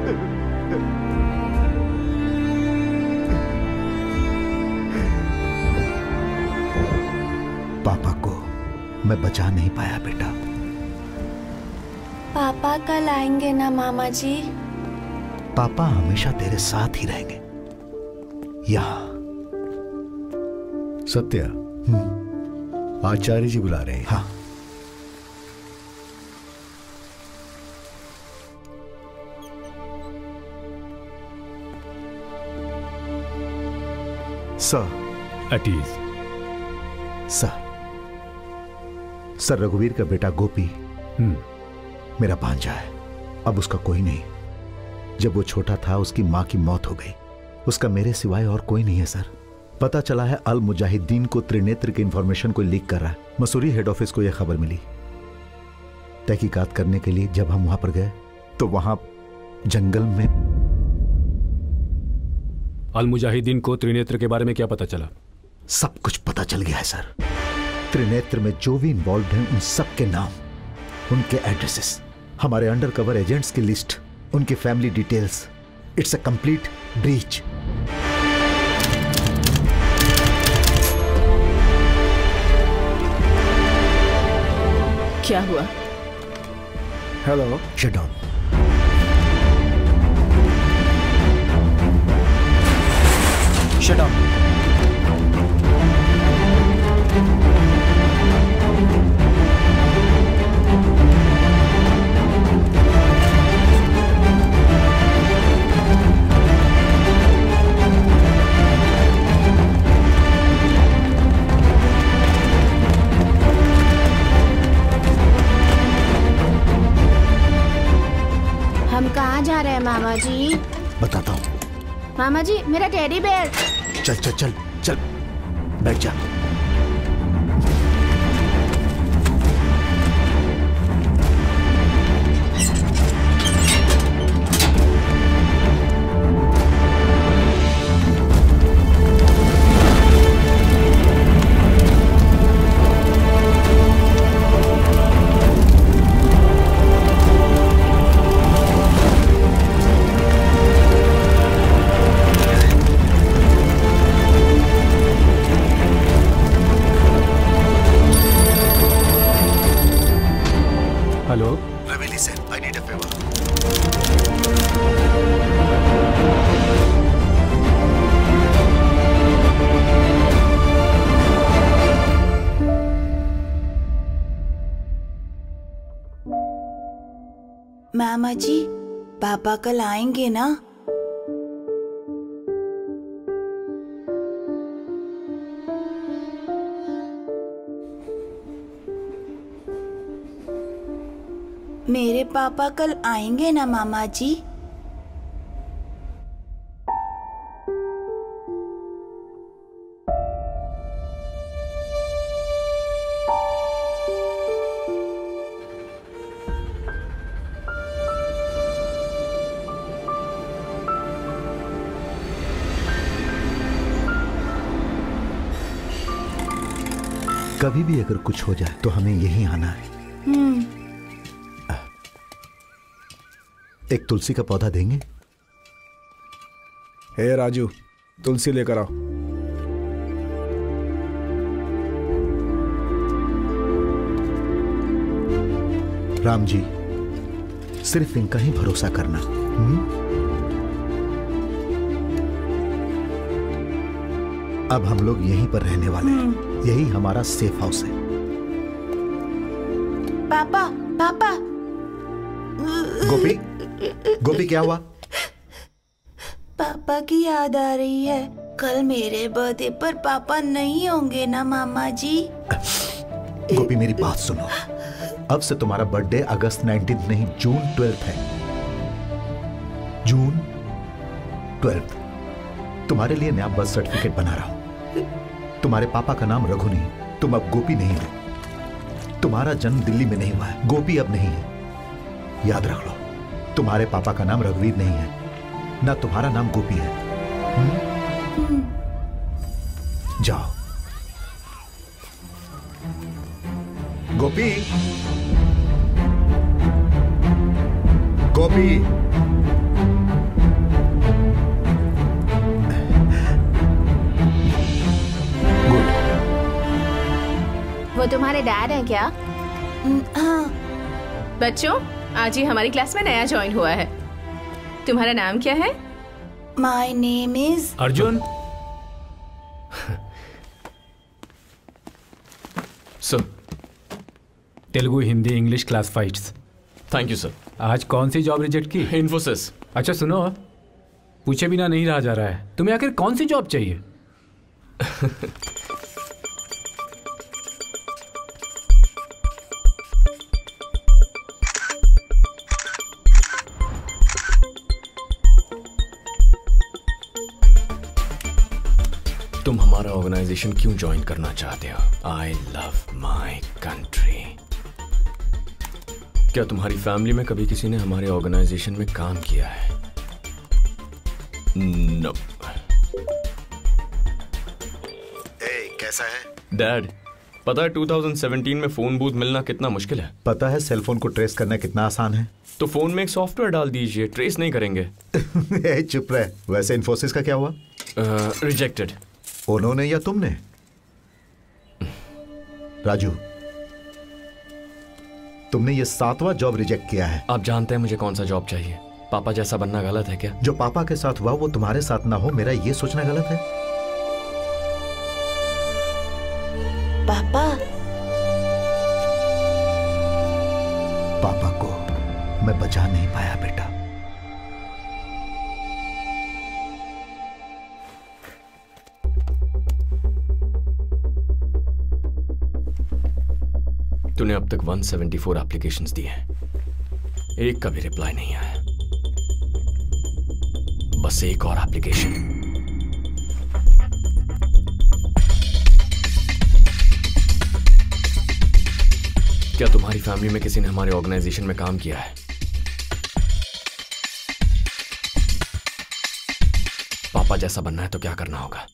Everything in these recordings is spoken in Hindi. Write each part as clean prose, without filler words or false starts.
पापा को मैं बचा नहीं पाया बेटा। पापा कल आएंगे ना मामा जी? पापा हमेशा तेरे साथ ही रहेंगे यहाँ। सत्या, आचार्य जी बुला रहे हैं। हाँ। सर। At ease. सर रघुवीर का बेटा गोपी मेरा भांजा है। अब उसका कोई नहीं। जब वो छोटा था उसकी मां की मौत हो गई। उसका मेरे सिवाय और कोई नहीं है सर। पता चला है अल मुजाहिदीन को त्रिनेत्र की इंफॉर्मेशन को लीक कर रहा है। मसूरी हेड ऑफिस को यह खबर मिली। तहकीकात करने के लिए जब हम वहां पर गए तो वहां जंगल में अल मुजाहिदीन को त्रिनेत्र के बारे में क्या पता चला? सब कुछ पता चल गया है सर। त्रिनेत्र में जो भी इन्वॉल्व हैं उन सब के नाम, उनके एड्रेसेस, हमारे अंडरकवर एजेंट्स की लिस्ट, उनकी family details. It's a complete breach. क्या हुआ? Hello. Shut down. Shut down. हम कहाँ जा रहे हैं मामा जी? बताता हूँ। मामा जी मेरा टेडी बेयर। चल चल चल चल, बैठ जा। हेलो रवेली sir, I need a favour. मामा जी, पापा कल आएंगे ना? मेरे पापा कल आएंगे ना मामा जी? कभी भी अगर कुछ हो जाए तो हमें यहीं आना है। एक तुलसी का पौधा देंगे? हे राजू, तुलसी लेकर आओ। राम जी, सिर्फ इनका ही भरोसा करना। अब हम लोग यहीं पर रहने वाले हैं। यही हमारा सेफ हाउस है। पापा, पापा। गोपी, गोपी क्या हुआ? पापा की याद आ रही है। कल मेरे बर्थडे पर पापा नहीं होंगे ना मामा जी? गोपी मेरी बात सुनो। अब से तुम्हारा बर्थडे अगस्त 19 नहीं, जून 12 है। जून 12। तुम्हारे लिए नया बर्थ सर्टिफिकेट बना रहा हूं। तुम्हारे पापा का नाम रघु नहीं, तुम अब गोपी नहीं हो। तुम्हारा जन्म दिल्ली में नहीं हुआ है, गोपी अब नहीं है। याद रख लो, तुम्हारे पापा का नाम रघुवीर नहीं है, ना तुम्हारा नाम गोपी है। जाओ। गोपी, गोपी। वो तुम्हारे डैड हैं क्या? हाँ। बच्चों, आज ही हमारी क्लास में नया ज्वाइन हुआ है। तुम्हारा नाम क्या है? My name is Arjun. Sir. Telugu, Hindi, English classifieds. Thank you sir. आज कौन सी जॉब रिजेक्ट की? इन्फोसिस। अच्छा सुनो, पूछे बिना नहीं रहा जा रहा है, तुम्हें आखिर कौन सी जॉब चाहिए? तुम हमारा ऑर्गेनाइजेशन क्यों ज्वाइन करना चाहते हो? I love my country. क्या तुम्हारी फैमिली में कभी किसी ने हमारे ऑर्गेनाइजेशन में काम किया है? नो। कैसा है डैड, पता है 2017 में फोन बूथ मिलना कितना मुश्किल है? पता है सेलफोन को ट्रेस करना कितना आसान है? तो फोन में एक सॉफ्टवेयर डाल दीजिए, ट्रेस नहीं करेंगे। चुप रहे। वैसे इन्फोसिस का क्या हुआ? रिजेक्टेड। उन्होंने या तुमने? राजू, तुमने ये 7वां जॉब रिजेक्ट किया है। आप जानते हैं मुझे कौन सा जॉब चाहिए? पापा जैसा बनना गलत है क्या? जो पापा के साथ हुआ वो तुम्हारे साथ ना हो, मेरा ये सोचना गलत है? पापा। पापा को मैं बचा नहीं पाया बेटा। तूने अब तक 174 एप्लीकेशंस दिए हैं, एक का भी रिप्लाई नहीं आया। बस एक और एप्लीकेशन। क्या तुम्हारी फैमिली में किसी ने हमारे ऑर्गेनाइजेशन में काम किया है? पापा जैसा बनना है तो क्या करना होगा?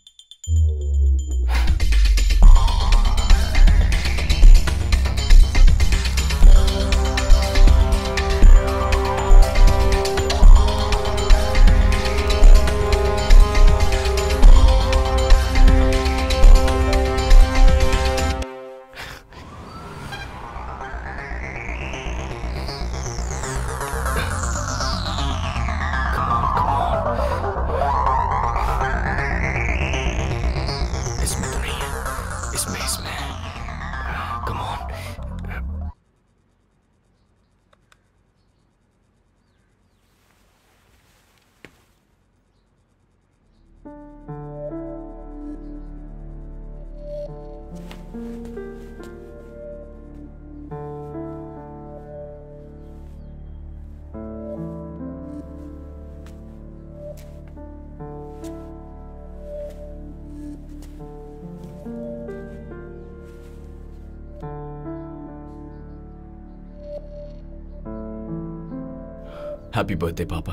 हैप्पी बर्थडे पापा।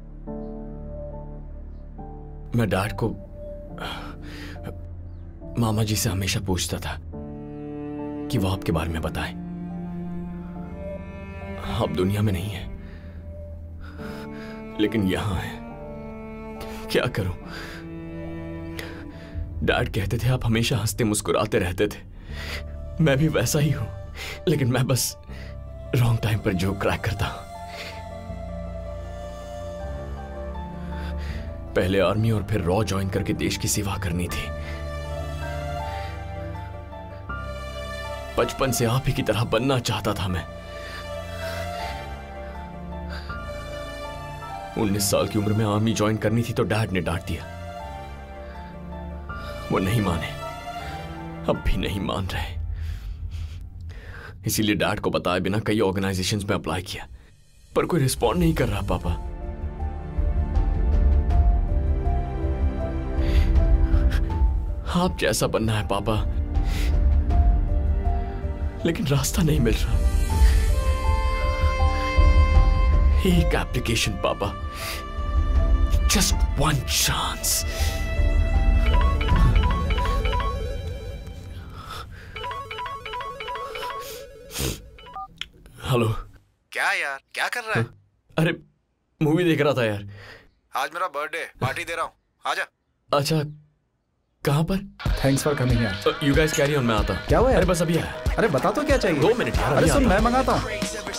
मैं डैड को मामा जी से हमेशा पूछता था कि वो आपके बारे में बताएं। आप दुनिया में नहीं है, लेकिन यहां है। क्या करूं? डैड कहते थे आप हमेशा हंसते मुस्कुराते रहते थे। मैं भी वैसा ही हूं, लेकिन मैं बस रॉन्ग टाइम पर जोक क्रैक करता हूं। पहले आर्मी और फिर रॉ ज्वाइन करके देश की सेवा करनी थी। बचपन से आप ही की तरह बनना चाहता था मैं। 19 साल की उम्र में आर्मी ज्वाइन करनी थी तो डैड ने डांट दिया। वो नहीं माने, अब भी नहीं मान रहे। इसीलिए डैड को बताए बिना कई ऑर्गेनाइजेशंस में अप्लाई किया, पर कोई रिस्पॉन्ड नहीं कर रहा पापा। आप जैसा बनना है पापा, लेकिन रास्ता नहीं मिल रहा। एक एप्लीकेशन पापा, जस्ट वन चांस। हेलो। क्या यार, क्या कर रहा है? अरे मूवी देख रहा था यार। आज मेरा बर्थडे, पार्टी दे रहा हूँ, आजा। अच्छा कहाँ पर? थैंक्स फॉर कमिंग यार। यू गाइस कैरी ऑन, मैं आता। क्या हुआ यार? अरे बस अभी आया। अरे बता तो क्या चाहिए? 2 मिनट यार। अरे सुन, मैं मंगाता हूँ।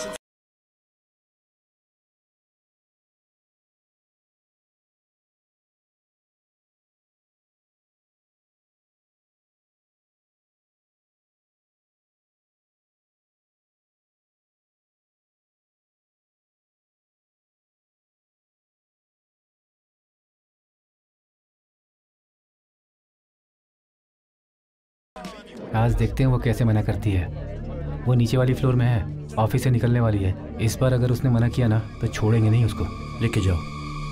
आज देखते हैं वो कैसे मना करती है। वो नीचे वाली फ्लोर में है, ऑफिस से निकलने वाली है। इस बार अगर उसने मना किया ना तो छोड़ेंगे नहीं उसको। लेके जाओ।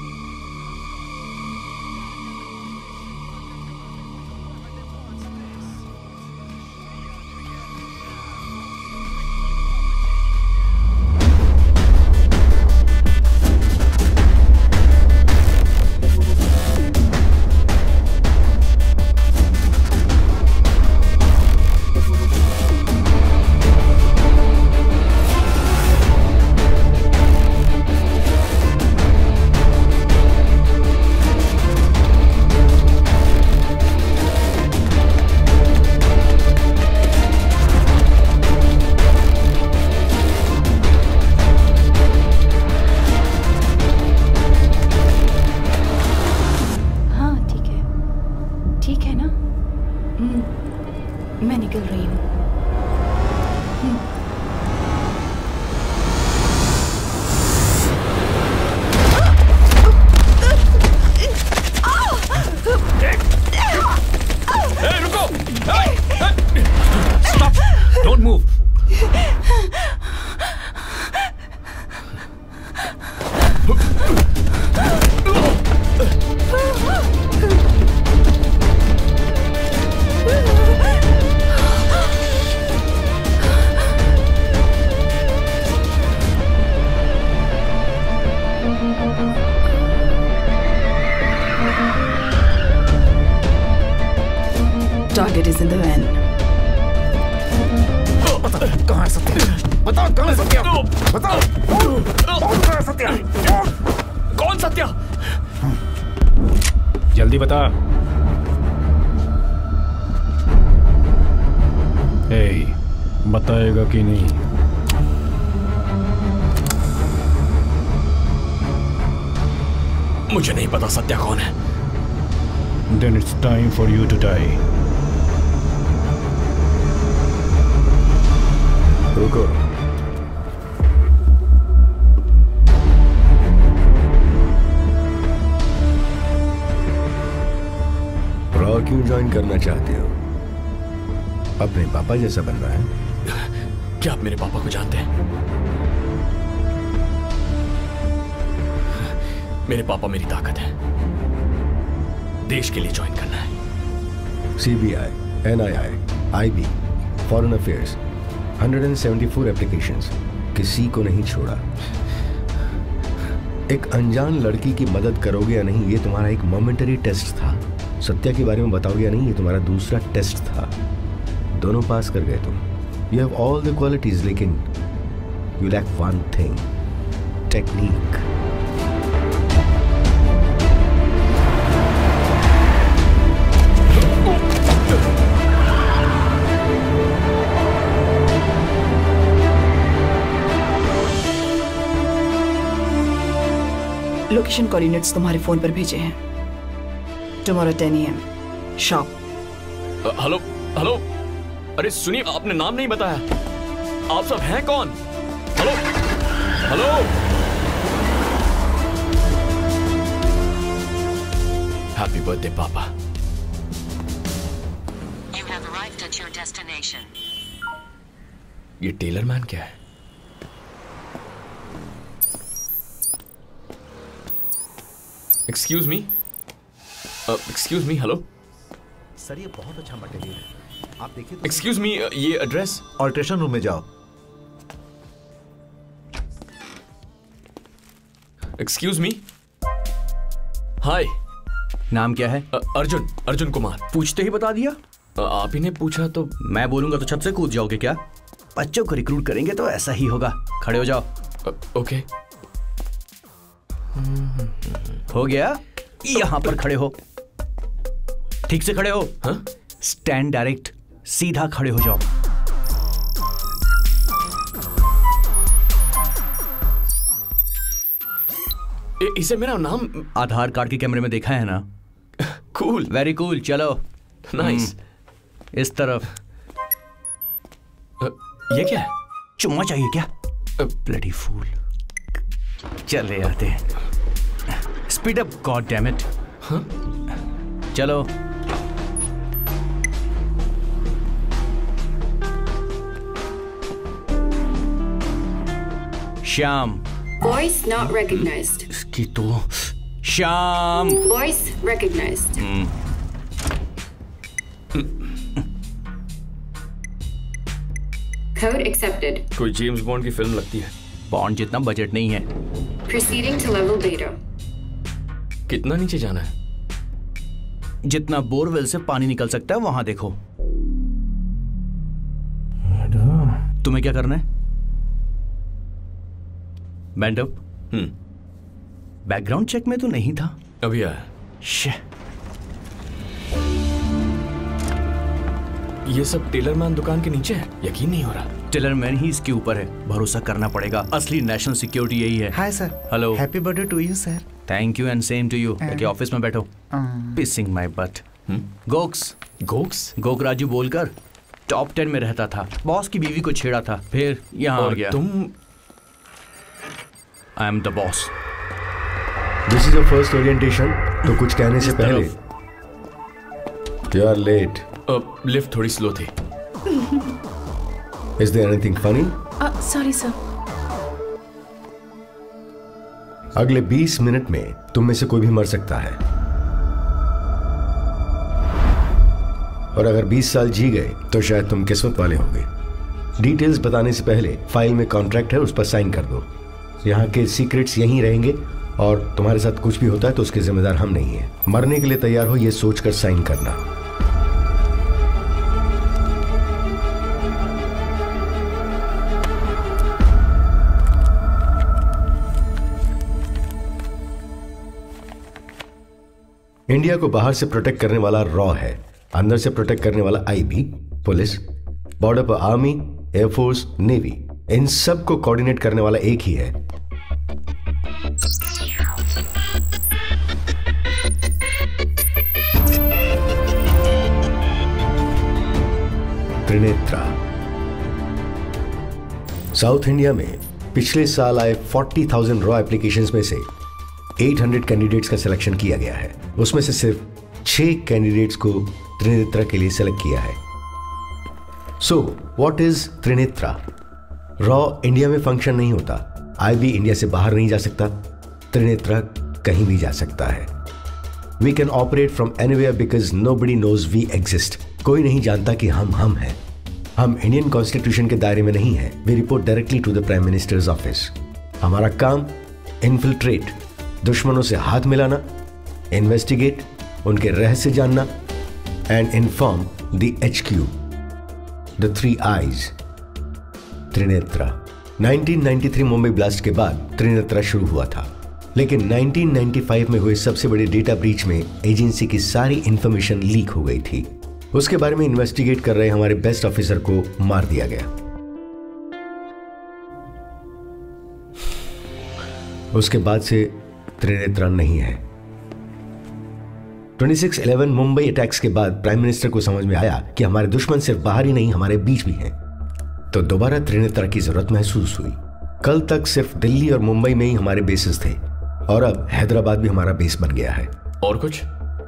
मैं निकल रही हूँ। रुको! Stop! Don't move! Target is in the van. कहाँ है सत्या? बताओ कहाँ है सत्या? बताओ कहाँ है सत्या? कौन सत्या? जल्दी बता। बताएगा कि नहीं? मुझे नहीं पता सत्या कौन है। Then it's time for you to die. रुको। रॉ क्यों ज्वाइन करना चाहते हो? अपने पापा जैसा बनना है? क्या आप मेरे पापा को जानते हैं? मेरे पापा मेरी ताकत है। देश के लिए ज्वाइन करना है। CBI, NII, IB, foreign affairs, 174 applications, किसी को नहीं छोड़ा। एक अनजान लड़की की मदद करोगे या नहीं, ये तुम्हारा एक मोमेंटरी टेस्ट था। सत्या के बारे में बताओगे या नहीं, ये तुम्हारा दूसरा टेस्ट था। दोनों पास कर गए तुम। You have all the qualities, लेकिन you lack one thing, technique. Location coordinates तुम्हारे फोन पर भेजे हैं। Tomorrow 10 AM shop. Hello hello, अरे सुनिए, आपने नाम नहीं बताया। आप सब हैं कौन? Hello hello. हैप्पी बर्थडे पापा। You have arrived at your destination. ये टेलर मैन क्या है? Excuse me, excuse me, hello sir, ये बहुत अच्छा मटेरियल है, आप देखिए। एक्सक्यूज मी, ये एड्रेस? ऑल्ट्रेशन रूम में जाओ। Excuse me, hi. नाम क्या है? अर्जुन, अर्जुन कुमार। पूछते ही बता दिया? आप ही ने पूछा तो। मैं बोलूंगा तो छत से कूद जाओगे क्या? बच्चों को रिक्रूट करेंगे तो ऐसा ही होगा। खड़े हो जाओ। ओके। हो गया? यहाँ पर खड़े हो। ठीक से खड़े हो। हाँ? स्टैंड डायरेक्ट, सीधा खड़े हो जाओ। इसे मेरा नाम आधार कार्ड के कैमरे में देखा है ना? Cool, very cool. चलो नाइस। इस तरफ। ये क्या है? चुम्मा चाहिए क्या? Bloody fool. चले आते हैं। Speed up, god damn it. हाँ? चलो। श्याम। Voice not recognized. इसकी तो Shyam. Voice recognized. Code accepted. कोई जेम्स बॉन्ड की फिल्म लगती है। बॉन्ड जितना बजट नहीं है। Proceeding to level beta. कितना नीचे जाना है? जितना बोरवेल से पानी निकल सकता है वहां देखो। तुम्हें क्या करना है? Band up. बैकग्राउंड चेक में तो नहीं था। अभी आया। ये सब टेलरमैन दुकान के नीचे है? यकीन नहीं हो रहा। टेलरमैन ही इसके ऊपर है, भरोसा करना पड़ेगा। असली नेशनल सिक्योरिटी यही है। Hi sir. Hello. Happy birthday to you sir. Thank you and same to you. जाके ऑफिस में बैठो। Pissing my butt. गोक्स। गोक राजू बोलकर टॉप 10 में रहता था। बॉस की बीवी को छेड़ा था, फिर यहाँ आ गया। तुम? I am the boss. This is your first orientation, तो कुछ कहने से पहले यू आर लेट। लिफ्ट थोड़ी स्लो थी। Is there anything funny? Sorry sir. अगले 20 मिनट में तुम में से कोई भी मर सकता है, और अगर 20 साल जी गए तो शायद तुम किस्मत वाले होंगे। डिटेल्स बताने से पहले फाइल में कॉन्ट्रैक्ट है, उस पर साइन कर दो। यहाँ के सीक्रेट्स यहीं रहेंगे, और तुम्हारे साथ कुछ भी होता है तो उसके जिम्मेदार हम नहीं हैं। मरने के लिए तैयार हो ये सोचकर साइन करना। इंडिया को बाहर से प्रोटेक्ट करने वाला रॉ है, अंदर से प्रोटेक्ट करने वाला आईबी, पुलिस, बॉर्डर पर आर्मी, एयरफोर्स, नेवी, इन सब को कोऑर्डिनेट करने वाला एक ही है। त्रिनेत्रा। साउथ इंडिया में पिछले साल आए 40,000 रॉ एप्लीकेशंस में से 800 कैंडिडेट्स का सिलेक्शन किया गया है। उसमें से सिर्फ 6 कैंडिडेट्स को त्रिनेत्रा के लिए सेलेक्ट किया है। So what is Trinetra? रॉ इंडिया में फंक्शन नहीं होता, आईबी इंडिया से बाहर नहीं जा सकता, त्रिनेत्रा कहीं भी जा सकता है। We can operate from anywhere because nobody knows we exist. कोई नहीं जानता कि हम हैं। हम इंडियन कॉन्स्टिट्यूशन के दायरे में नहीं हैं। We report directly to the prime minister's office. हमारा काम इन्फिल्ट्रेट, दुश्मनों से हाथ मिलाना, इन्वेस्टिगेट, उनके रहस्य जानना, and inform the HQ, the 3 eyes, Trinetra. 1993 Mumbai blast के बाद त्रिनेत्रा शुरू हुआ था, लेकिन 1995 में हुए सबसे बड़े डेटा ब्रीच में एजेंसी की सारी इंफॉर्मेशन लीक हो गई थी। उसके बारे में इन्वेस्टिगेट कर रहे हमारे बेस्ट ऑफिसर को मार दिया गया। उसके बाद से त्रिनेत्रा नहीं है। 26/11 मुंबई अटैक्स के बाद प्राइम मिनिस्टर को समझ में आया कि हमारे दुश्मन सिर्फ बाहर ही नहीं हमारे बीच भी हैं, तो दोबारा त्रिनेत्रा की जरूरत महसूस हुई। कल तक सिर्फ दिल्ली और मुंबई में ही हमारे बेसेस थे, और अब हैदराबाद भी हमारा बेस बन गया है। और कुछ?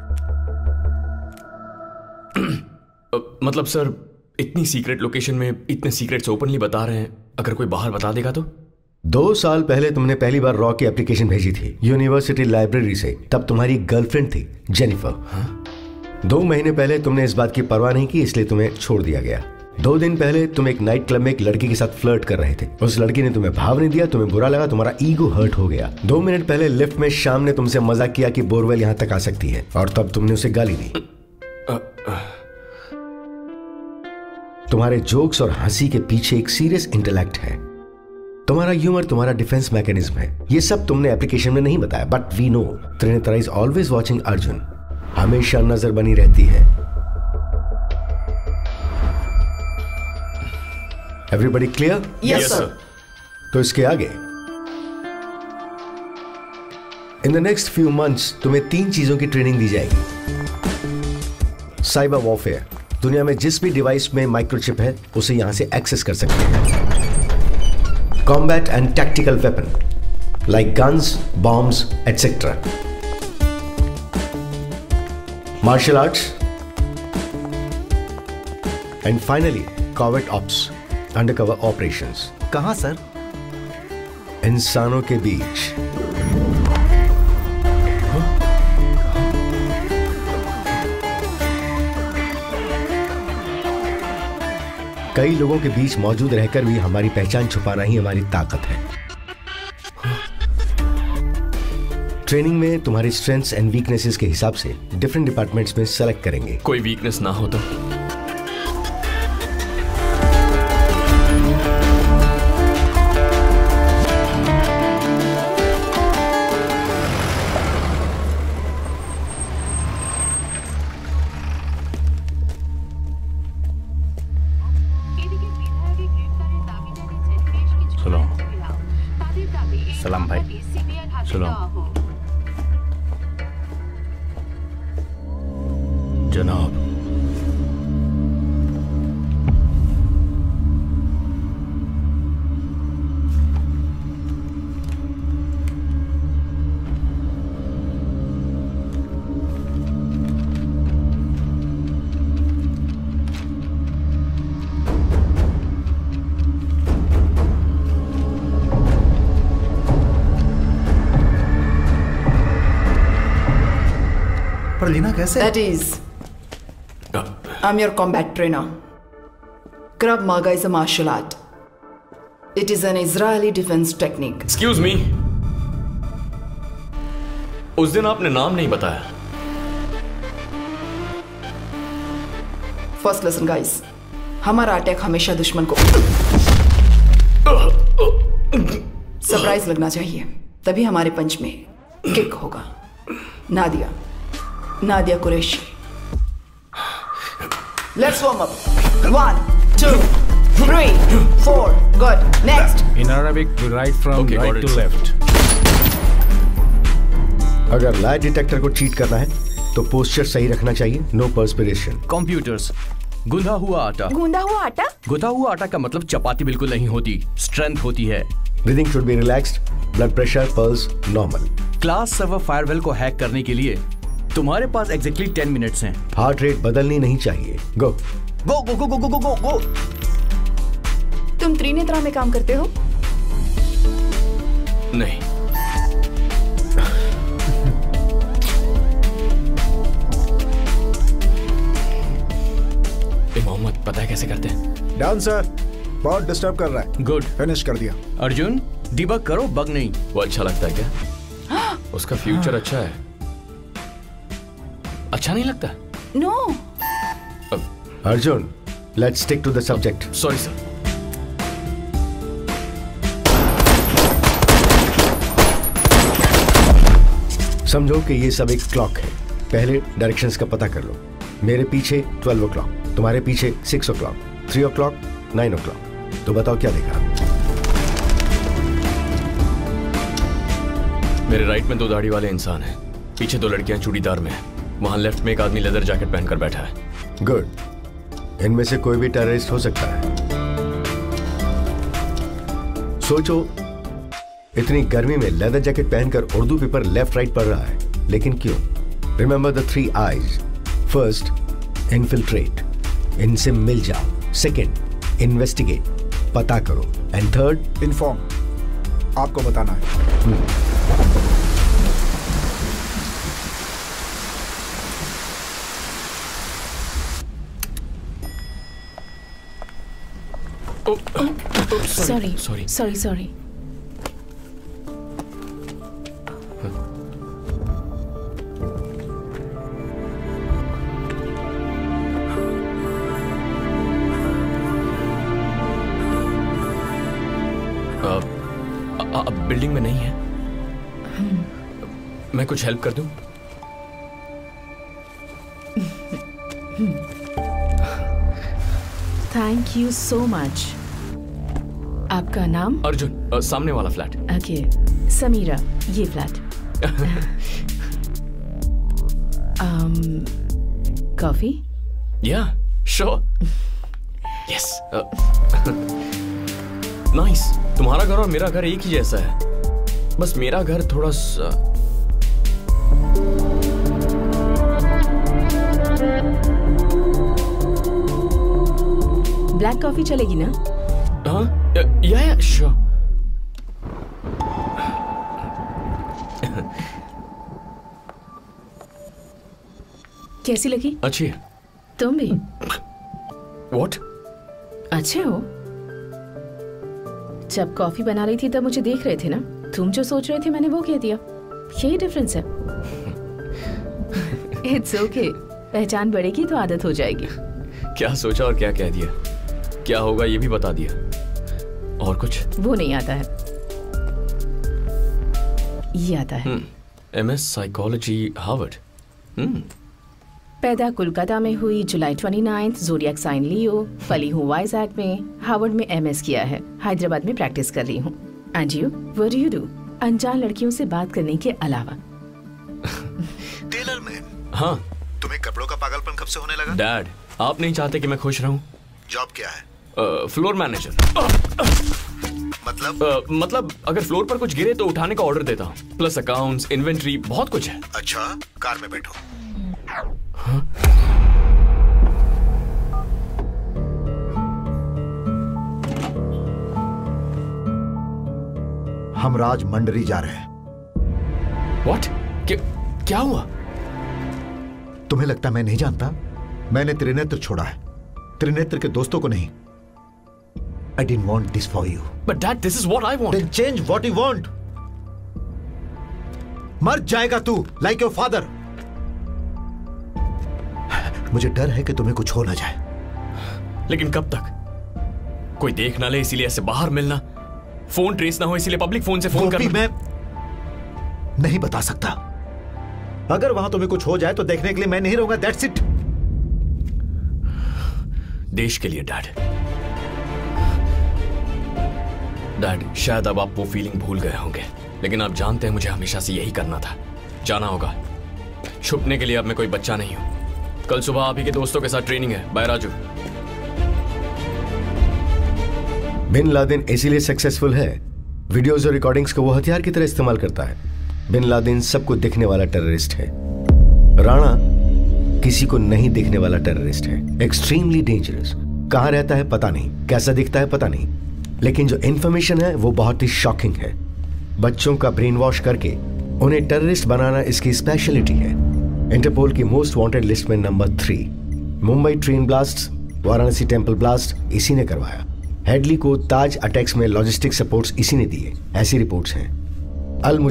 मतलब सर, इतनी सीक्रेट लोकेशन में इतने सीक्रेट्स ओपनली बता रहे हैं, अगर कोई बाहर बता देगा तो? 2 साल पहले तुमने पहली बार रॉ की एप्लीकेशन भेजी थी यूनिवर्सिटी लाइब्रेरी से। तब तुम्हारी गर्लफ्रेंड थी जेनिफर। 2 महीने पहले तुमने इस बात की परवाह नहीं की, इसलिए तुम्हें छोड़ दिया गया। 2 दिन पहले तुम एक नाइट क्लब में एक लड़की के साथ फ्लर्ट कर रहे थे। उस लड़की ने तुम्हें भाव नहीं दिया, तुम्हें बुरा लगा, तुम्हारा ईगो हर्ट हो गया। 2 मिनट पहले लिफ्ट में शाम ने तुमसे मजाक किया कि बोरवेल यहां तक आ सकती है, और तब तुमने उसे गाली दी। तुम्हारे जोक्स और हंसी के पीछे एक सीरियस इंटेलेक्ट है। तुम्हारा ह्यूमर तुम्हारा डिफेंस मैकेनिज्म है। ये सब तुमने एप्लीकेशन में नहीं बताया, but we know Trinetra is always watching Arjun. हमेशा नजर बनी रहती है। Everybody clear? Yes sir. तो इसके आगे in the next few months तुम्हें 3 चीजों की ट्रेनिंग दी जाएगी। साइबर वॉरफेयर, दुनिया में जिस भी डिवाइस में माइक्रोचिप है उसे यहां से एक्सेस कर सकते हैं। Combat and tactical weapon like guns, bombs etcetera. Martial arts and finally covert ops, undercover operations. कहां सर? इंसानों के बीच। कई लोगों के बीच मौजूद रहकर भी हमारी पहचान छुपाना ही हमारी ताकत है। ट्रेनिंग में तुम्हारी स्ट्रेंथ्स एंड वीकनेसेस के हिसाब से डिफरेंट डिपार्टमेंट्स में सेलेक्ट करेंगे। कोई वीकनेस ना हो तो? सलाम भाई। सलाम जनाब। पर लीना कैसे? That is, I'm your combat trainer. Krav Maga is a martial art. It is an Israeli defense technique. Excuse me. उस दिन आपने नाम नहीं बताया। First lesson, guys. हमारा अटैक हमेशा दुश्मन को सरप्राइज लगना चाहिए, तभी हमारे पंच में किक होगा। Nadia Qureshi. Let's warm up. 1, 2, 3, 4. Good. Next. In Arabic, we write from right to left. अगर लाई डिटेक्टर को चीट करना है तो पोस्चर सही रखना चाहिए। No perspiration. कंप्यूटर्स, गुंदा हुआ आटा। गूंदा हुआ आटा? गुंदा हुआ आटा का मतलब चपाती बिल्कुल नहीं होती, स्ट्रेंथ होती है। Breathing should be relaxed, blood pressure, pulse normal. Class server firewall को हैक करने के लिए तुम्हारे पास एग्जैक्टली 10 मिनट्स हैं। हार्ट रेट बदलनी नहीं चाहिए। गो गो गो गो गो गो गो गो। तुम त्रिनेत्रा में काम करते हो? नहीं। मोहम्मद पता है कैसे करते हैं? डाउन सर, बहुत डिस्टर्ब कर रहा है। गुड, फिनिश कर दिया। अर्जुन डिबग करो, बग नहीं। वो अच्छा लगता है क्या? उसका फ्यूचर अच्छा है। अच्छा नहीं लगता? No. Arjun, let's stick to the subject. Sorry sir. समझो कि ये सब एक क्लॉक है। पहले डायरेक्शंस का पता कर लो। मेरे पीछे 12 o'clock, तुम्हारे पीछे 6 o'clock, 3 o'clock, 9 o'clock। तो बताओ क्या देखा? मेरे राइट में 2 दाढ़ी वाले इंसान हैं, पीछे 2 लड़कियां चूड़ीदार में हैं, वहां लेफ्ट में एक आदमी लेदर जैकेट पहनकर बैठा है। गुड। इनमें से कोई भी टेररिस्ट हो सकता है। सोचो, इतनी गर्मी में लेदर जैकेट पहनकर उर्दू पेपर लेफ्ट राइट पढ़ रहा है, लेकिन क्यों? Remember the 3 I's। First, infiltrate, इनसे मिल जाओ। सेकेंड, इन्वेस्टिगेट, पता करो। एंड थर्ड, इन्फॉर्म, आपको बताना है। सॉरी। अब बिल्डिंग में नहीं है। मैं कुछ हेल्प कर दूं? Thank you so much. आपका नाम? अर्जुन, सामने वाला फ्लैट। ओके, समीरा, ये फ्लैट। कॉफी? या श्योर। यस। नाइस। तुम्हारा घर और मेरा घर एक ही जैसा है, बस मेरा घर थोड़ा सा। ब्लैक कॉफी चलेगी ना? हाँ, या श्योर। कैसी लगी? अच्छी है। तुम भी? What? अच्छे हो। जब कॉफी बना रही थी तब मुझे देख रहे थे ना, तुम जो सोच रहे थे मैंने वो कह दिया, यही डिफरेंस है। इट्स ओके, पहचान बढ़ेगी तो आदत हो जाएगी। क्या सोचा और क्या कह दिया, क्या होगा ये भी बता दिया, और कुछ? वो नहीं आता है, ये आता है। MS psychology, Harvard. पैदा कोलकाता में हुई, जुलाई 29, ज़ोडिएक साइन लियो, फली हूँ वाइजैक में, हार्वर्ड में MS किया है, हैदराबाद में प्रैक्टिस कर रही हूँ। And you, what do you do? अनजान लड़कियों से बात करने के अलावा। Tailor man. हाँ। तुम्हें कपड़ों का पागलपन कब से होने लगा? डैड, आप नहीं चाहते कि मैं खुश रहूं? जॉब क्या है? Floor manager. मतलब अगर फ्लोर पर कुछ गिरे तो उठाने का ऑर्डर देता हूँ, प्लस अकाउंट्स, इन्वेंट्री, बहुत कुछ है। अच्छा, कार में बैठो। हाँ? हम राज मंडरी जा रहे हैं। What? क्या हुआ? तुम्हें लगता मैं नहीं जानता? मैंने त्रिनेत्र छोड़ा है, त्रिनेत्र के दोस्तों को नहीं। I didn't want this for you. But Dad, this is what I want. Then change what you want. मर जाएगा तू, like your father. मुझे डर है कि तुम्हें कुछ हो ना जाए। लेकिन कब तक? कोई देख ना ले इसीलिए ऐसे बाहर मिलना, फोन ट्रेस ना हो इसीलिए पब्लिक फोन से फोन करना। मैं नहीं बता सकता। अगर वहां तुम्हें कुछ हो जाए तो देखने के लिए मैं नहीं रहूंगा। That's it. देश के लिए डैड। डैड, शायद अब आप वो फीलिंग भूल गए होंगे, लेकिन आप जानते हैं मुझे हमेशा से यही करना था। जाना होगा। छुपने के लिए अब मैं कोई बच्चा नहीं हूं। कल सुबह आप ही के दोस्तों के साथ ट्रेनिंग है, बाय राजू। बिन लादेन इसीलिए सक्सेसफुल है, वीडियोज और रिकॉर्डिंग्स को वो हथियार की तरह इस्तेमाल करता है। बिन लादेन सबको दिखने वाला टेररिस्ट है, राणा किसी को नहीं दिखने वाला टेररिस्ट है। Extremely dangerous. कहां रहता है पता नहीं, कैसा दिखता है पता नहीं, लेकिन जो इंफॉर्मेशन है वो बहुत ही शॉकिंग है। बच्चों का ब्रेन वॉश करके उन्हें टेररिस्ट बनाना इसकी स्पेशलिटी है। इंटरपोल की मोस्ट वांटेड लिस्ट में number 3। Mumbai train blast, Varanasi temple blast इसी ने करवाया। हेडली को ताज अटैक्स में लॉजिस्टिक सपोर्ट्स इसी ने दिए, ऐसी रिपोर्ट्स हैं। अल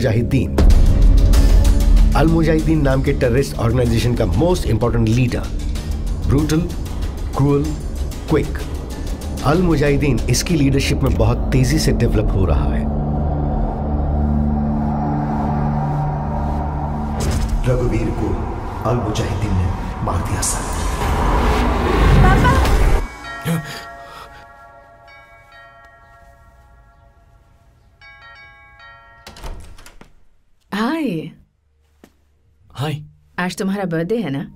मुजाहिदीन नाम के टेररिस्ट ऑर्गेनाइजेशन का most important leader, brutal, cruel, quick. Al Mujahideen इसकी लीडरशिप में बहुत तेजी से डेवलप हो रहा है। रघुवीर को अल मुजाहिदीन ने मार दिया सर। हाय। हाय। आज तुम्हारा बर्थडे है ना?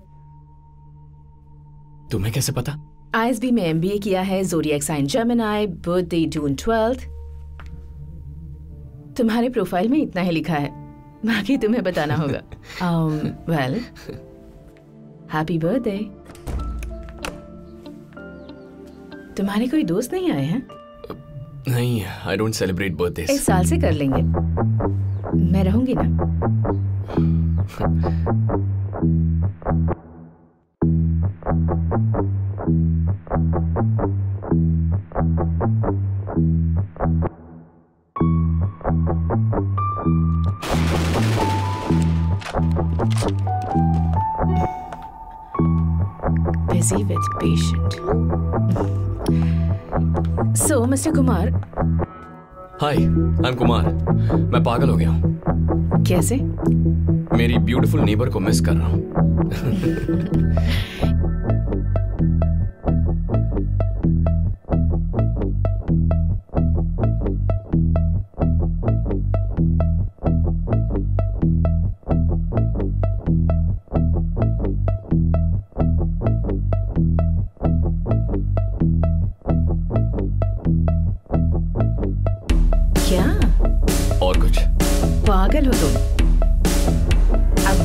तुम्हें कैसे पता? ISB में MBA किया है, zodiac sign Gemini, birthday June 12। तुम्हारे प्रोफाइल में इतना ही लिखा है, बाकी तुम्हें बताना होगा। Well, happy birthday. तुम्हारे कोई दोस्त नहीं आए हैं? नहीं, आई डोंट सेलिब्रेट बर्थडेज। इस साल से कर लेंगे, मैं रहूंगी ना। Busy with patient. So, Mr. Kumar. Hi, I am Kumar. मैं पागल हो गया हूँ। कैसे? मेरी ब्यूटीफुल नेबर को मिस कर रहा हूँ।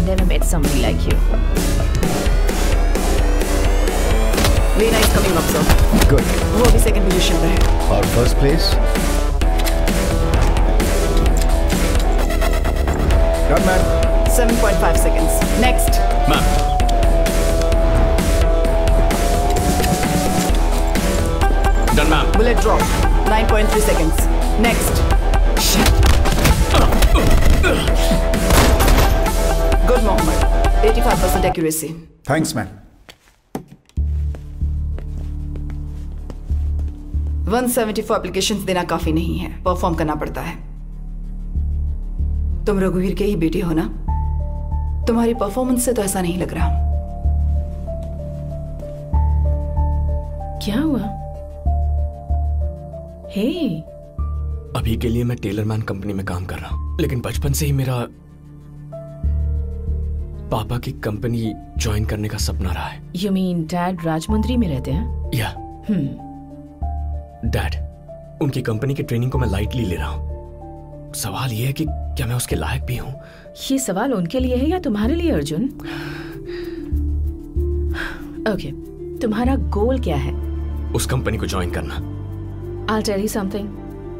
never met somebody like you. Lena is coming up, sir. Good. वो अभी second position पे है. और first place? Done, man. 7.5 seconds. Next. Ma'am. Done, ma'am. Bullet drop. 9.3 seconds. Next. Good, Mohammed. 85% accuracy. Thanks, man. 174 applications देना काफी नहीं है, परफॉर्म करना पड़ता है. तुम रघुवीर के ही बेटे हो ना? तुम्हारी परफॉर्मेंस से तो ऐसा नहीं लग रहा. क्या हुआ? हे, अभी के लिए मैं टेलरमैन कंपनी में काम कर रहा हूँ, लेकिन बचपन से ही मेरा पापा की कंपनी ज्वाइन करने का सपना रहा है. You mean डैड राजमुंद्री में रहते हैं? या डैड, उनकी कंपनी की ट्रेनिंग को मैं लाइटली ले रहा हूँ. सवाल यह है कि क्या मैं उसके लायक भी हूँ? ये सवाल उनके लिए है या तुम्हारे लिए अर्जुन? ओके, तुम्हारा गोल क्या है? उस कंपनी को ज्वाइन करना. I'll tell you something.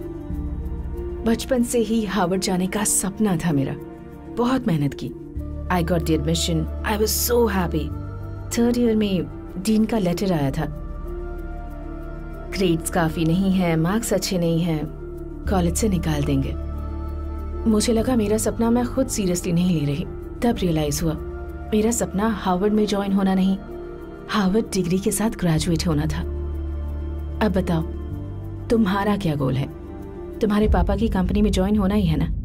बचपन से ही हार्वर्ड जाने का सपना था मेरा. बहुत मेहनत की. I got the admission. I was so happy. Third year में डीन का लेटर आया था. ग्रेड्स काफी नहीं है, मार्क्स अच्छे नहीं हैं, कॉलेज से निकाल देंगे. मुझे लगा मेरा सपना मैं खुद सीरियसली नहीं ले रही. तब रियलाइज हुआ मेरा सपना हार्वर्ड में ज्वाइन होना नहीं, हार्वर्ड डिग्री के साथ ग्रेजुएट होना था. अब बताओ, तुम्हारा क्या गोल है? तुम्हारे पापा की कंपनी में ज्वाइन होना ही है ना?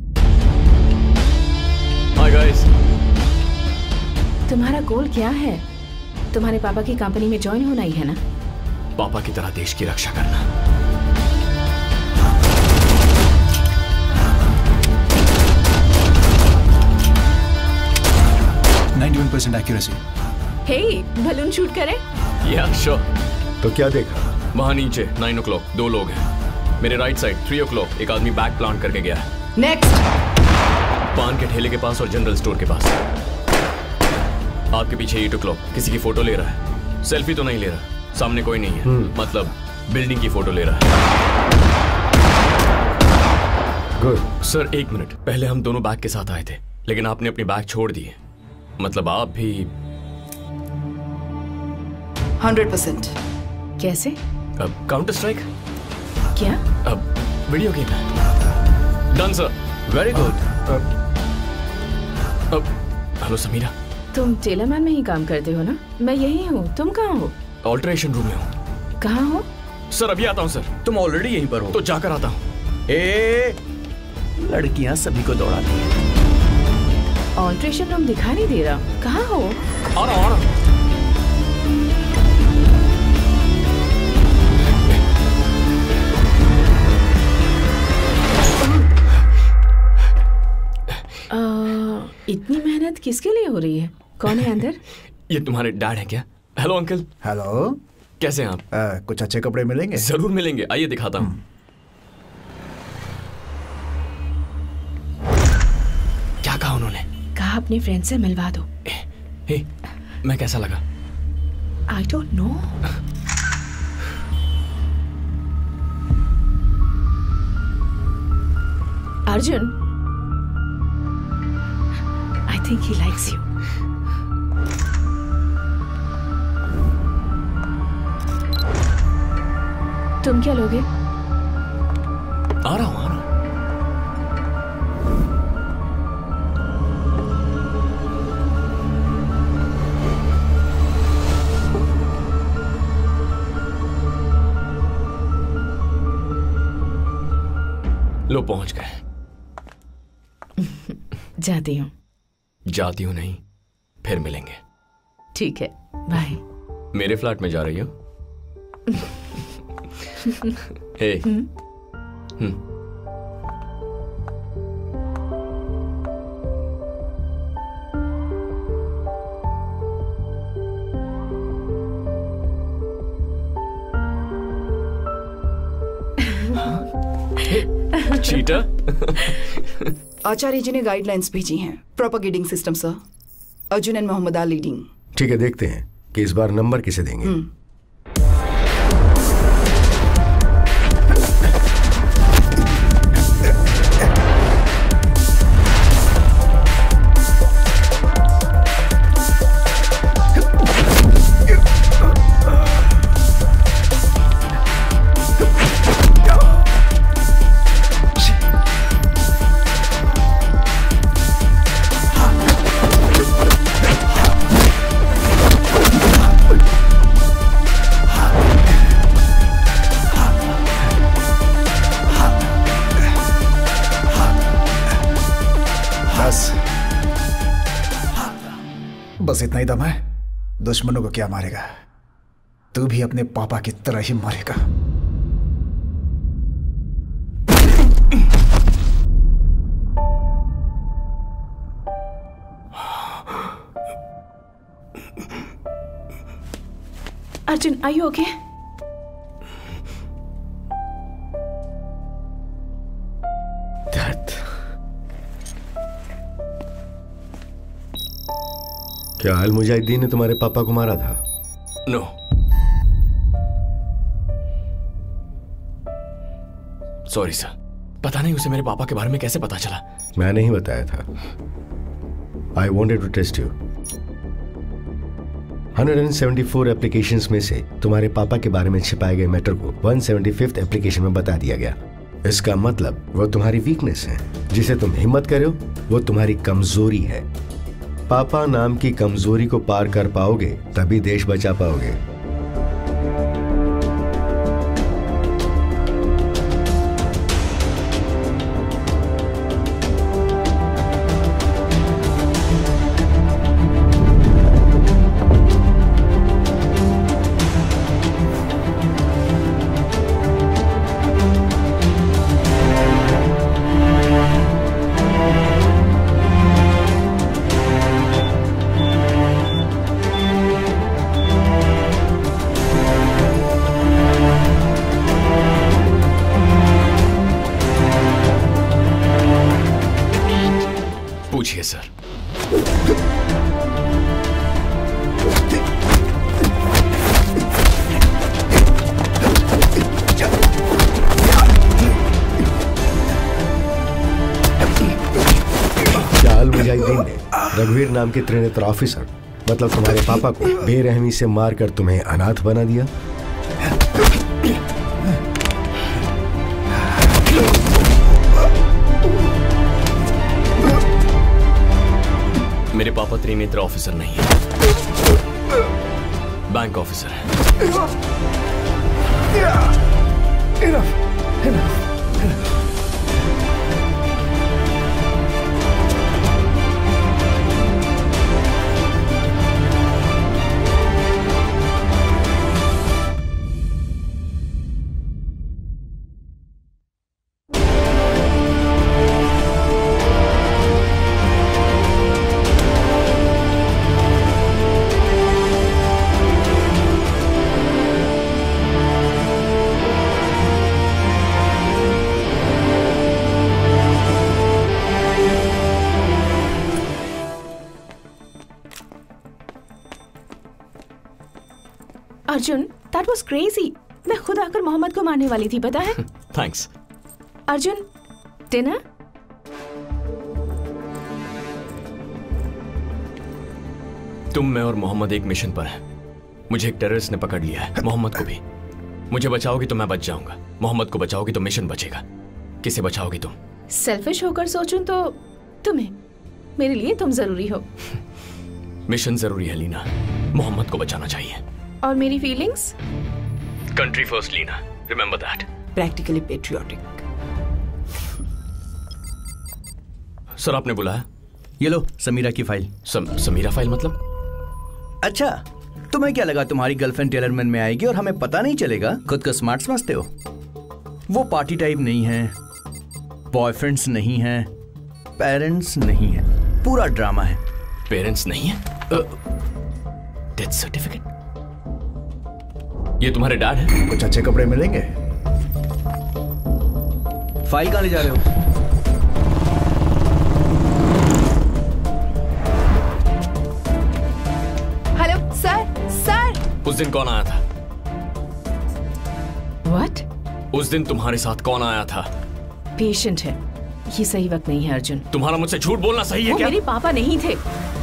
Hi guys. तुम्हारा गोल क्या है? तुम्हारे पापा की कंपनी में ज्वाइन होना ही है ना? पापा की तरह देश की रक्षा करना. एक्यूरेसी. हे, बलून शूट करें? या श्योर. तो क्या देखा? वहाँ नीचे 9 o'clock 2 लोग हैं. मेरे राइट साइड 3 o'clock एक आदमी बैग प्लांट करके गया है. नेक्स्ट. पान के ठेले के पास और जनरल स्टोर के पास. आपके पीछे 8 o'clock किसी की फोटो ले रहा है. सेल्फी तो नहीं ले रहा, सामने कोई नहीं है, मतलब बिल्डिंग की फोटो ले रहा है. गुड. Sir 1 minute. पहले हम दोनों बैग के साथ आए थे, लेकिन आपने अपनी बैग छोड़ दिए. मतलब आप भी 100%. कैसे? अब काउंटर स्ट्राइक. क्या? अब वीडियो गेम है. Done sir. Very good. अब हेलो समीरा. तुम टेलरमैन में ही काम करते हो ना? मैं यही हूँ. तुम कहाँ हो? ऑल्टरेशन रूम में हूँ. कहाँ हो? सर अभी आता हूँ सर. तुम ऑलरेडी यहीं पर हो तो जाकर आता हूँ. लड़कियां सभी को दौड़ाती हैं. ऑल्ट्रेशन रूम दिखाई नहीं दे रहा. कहाँ हो? आ रहा हूँ. इतनी मेहनत किसके लिए हो रही है? कौन है अंदर? ये तुम्हारे डैड है क्या? Hello uncle. हेलो. कैसे हैं आप? कुछ अच्छे कपड़े मिलेंगे? जरूर मिलेंगे. आइए दिखाता हूँ. क्या कहा उन्होंने? कहा अपने फ्रेंड से मिलवा दो. हे, मैं कैसा लगा? I don't know. Arjun, I think he likes you. तुम क्या लोगे? आ रहा हूँ. लो पहुंच गए. जाती हूँ. जाती हूँ नहीं, फिर मिलेंगे. ठीक है, बाय. मेरे फ्लैट में जा रही हो? हे. चीटर. आचार्य जी ने गाइडलाइंस भेजी हैं. Propagating system sir. Arjun and Mohammed are leading. ठीक है, देखते हैं कि इस बार नंबर किसे देंगे। बस इतना ही दम है। दुश्मनों को क्या मारेगा, तू भी अपने पापा की तरह ही मरेगा। Arjun, are you okay? क्या अल मुजाहिदीन ने तुम्हारे पापा को मारा था? नो। सॉरी सर, पता नहीं उसे मेरे पापा के बारे में कैसे पता चला। मैंने ही बताया था। I wanted to test you. 174 applications में से तुम्हारे पापा के बारे में छिपाए गए मैटर को 175th एप्लीकेशन में बता दिया गया। इसका मतलब वो तुम्हारी वीकनेस है। जिसे तुम हिम्मत करे हो वो तुम्हारी कमजोरी है। पापा नाम की कमजोरी को पार कर पाओगे तभी देश बचा पाओगे। पूछिए सर। क्या अल मुजाहिदीन ने रघुवीर नाम के त्रिनेत्र ऑफिसर मतलब तुम्हारे पापा को बेरहमी से मारकर तुम्हें अनाथ बना दिया? मेरे पापा त्रिनेत्र ऑफिसर नहीं है, बैंक ऑफिसर है। Arjun, that was crazy. मैं खुद आकर मोहम्मद को मारने वाली थी, पता है? थैंक्स। अर्जुन, डिनर? तुम, मैं और मोहम्मद एक मिशन पर हैं। मुझे एक टेररिस्ट ने पकड़ लिया है, मोहम्मद को भी। मुझे बचाओगी तो मैं बच जाऊंगा, मोहम्मद को बचाओगी तो मिशन बचेगा। किसे बचाओगी तुम? सेल्फिश होकर सोचूं तो तुम्हें। मेरे लिए तुम जरूरी हो। मिशन जरूरी है लीना, मोहम्मद को बचाना चाहिए। और मेरी feelings? Country first Leena, remember that. Practically patriotic. Sir आपने बुलाया? ये लो समीरा की फाइल। समीरा फाइल मतलब? अच्छा, तुम्हें क्या लगा तुम्हारी गर्लफ्रेंड टेलरमैन में आएगी और हमें पता नहीं चलेगा? खुद को स्मार्ट समझते हो? वो पार्टी टाइप नहीं है, बॉयफ्रेंड्स नहीं है, पेरेंट्स नहीं है, पूरा ड्रामा है। पेरेंट्स नहीं है? Death certificate? ये तुम्हारे डैड है? कुछ अच्छे कपड़े मिलेंगे? फाइल कहाँ ले जा रहे हो? उस दिन कौन आया था? What? उस दिन तुम्हारे साथ कौन आया था? पेशेंट है, ये सही वक्त नहीं है अर्जुन। तुम्हारा मुझसे झूठ बोलना सही है क्या? वो मेरे पापा नहीं थे।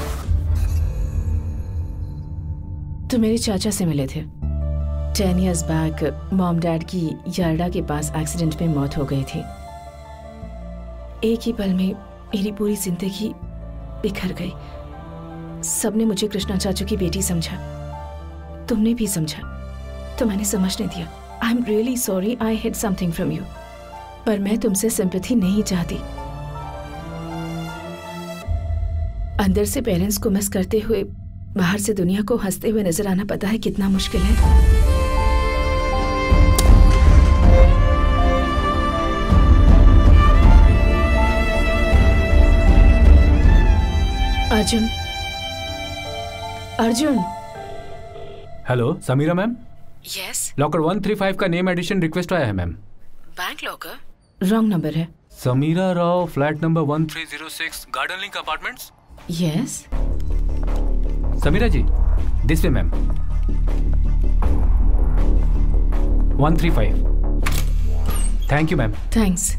तुम मेरे चाचा से मिले थे। 10 years back, मॉम डैड की यार्डा के पास एक्सीडेंट में मौत हो गई थी। एक ही पल में मेरी पूरी जिंदगी बिखर गई। सबने मुझे कृष्णा चाचू की बेटी समझा, तुमने भी समझा, तो मैंने समझने दिया। I am really sorry I hid something from you, पर मैं तुमसे सिंपैथी नहीं चाहती। अंदर से पेरेंट्स को मिस करते हुए बाहर से दुनिया को हंसते हुए नजर आना पता है कितना मुश्किल है। Arjun, Arjun. Hello Sameera ma'am. Yes. Locker 135 का नेम एडिशन रिक्वेस्ट आया है ma'am. Bank locker? Wrong number है। Sameera Rao, flat number 1306, garden link apartments. Yes. Sameera ji, this way ma'am. 135। Thank you ma'am. Thanks.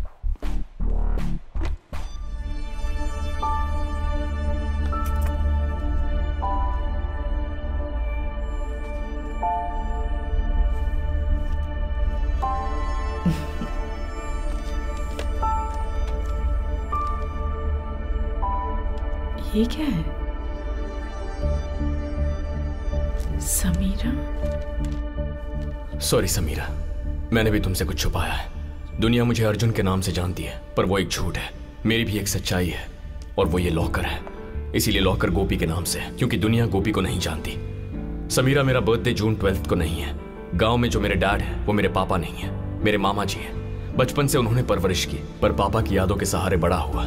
ये क्या है? समीरा? सॉरी समीरा, मैंने भी तुमसे कुछ छुपाया है। दुनिया मुझे अर्जुन के नाम से जानती है, पर वो एक झूठ है। मेरी भी एक सच्चाई है, और वो ये लॉकर है। इसीलिए लॉकर गोपी के नाम से है, क्योंकि दुनिया गोपी को नहीं जानती। समीरा, मेरा बर्थडे जून 12 को नहीं है। गांव में जो मेरे डैड है वो मेरे पापा नहीं है, मेरे मामा जी हैं। बचपन से उन्होंने परवरिश की, पर पापा की यादों के सहारे बड़ा हुआ।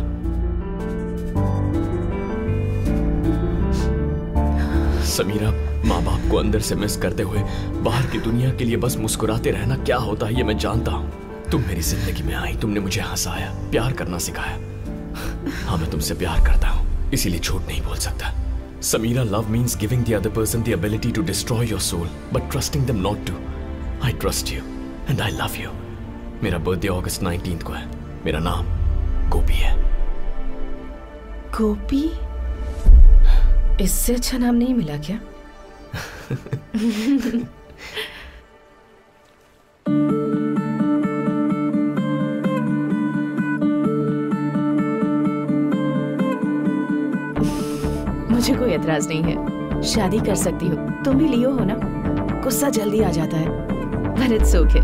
समीरा, माँ बाप को अंदर से मिस करते हुए बाहर की दुनिया के लिए बस मुस्कुराते रहना क्या होता है ये मैं जानता हूँ। तुम मेरी जिंदगी में आई, तुमने मुझे हंसाया, प्यार करना सिखाया। हाँ, मैं तुमसे प्यार करता हूँ, इसीलिए झूठ नहीं बोल सकता। Samira, love means giving the other person the ability to destroy your soul, but trusting them not to. I trust you, and I love you. मेरा बर्थडे अगस्त 19 को है। मेरा नाम गोपी है। गोपी? इससे अच्छा नाम नहीं मिला क्या? मुझे कोई एतराज नहीं है, शादी कर सकती हो। तुम भी लियो हो ना? गुस्सा जल्दी आ जाता है, पर इट्स ओके।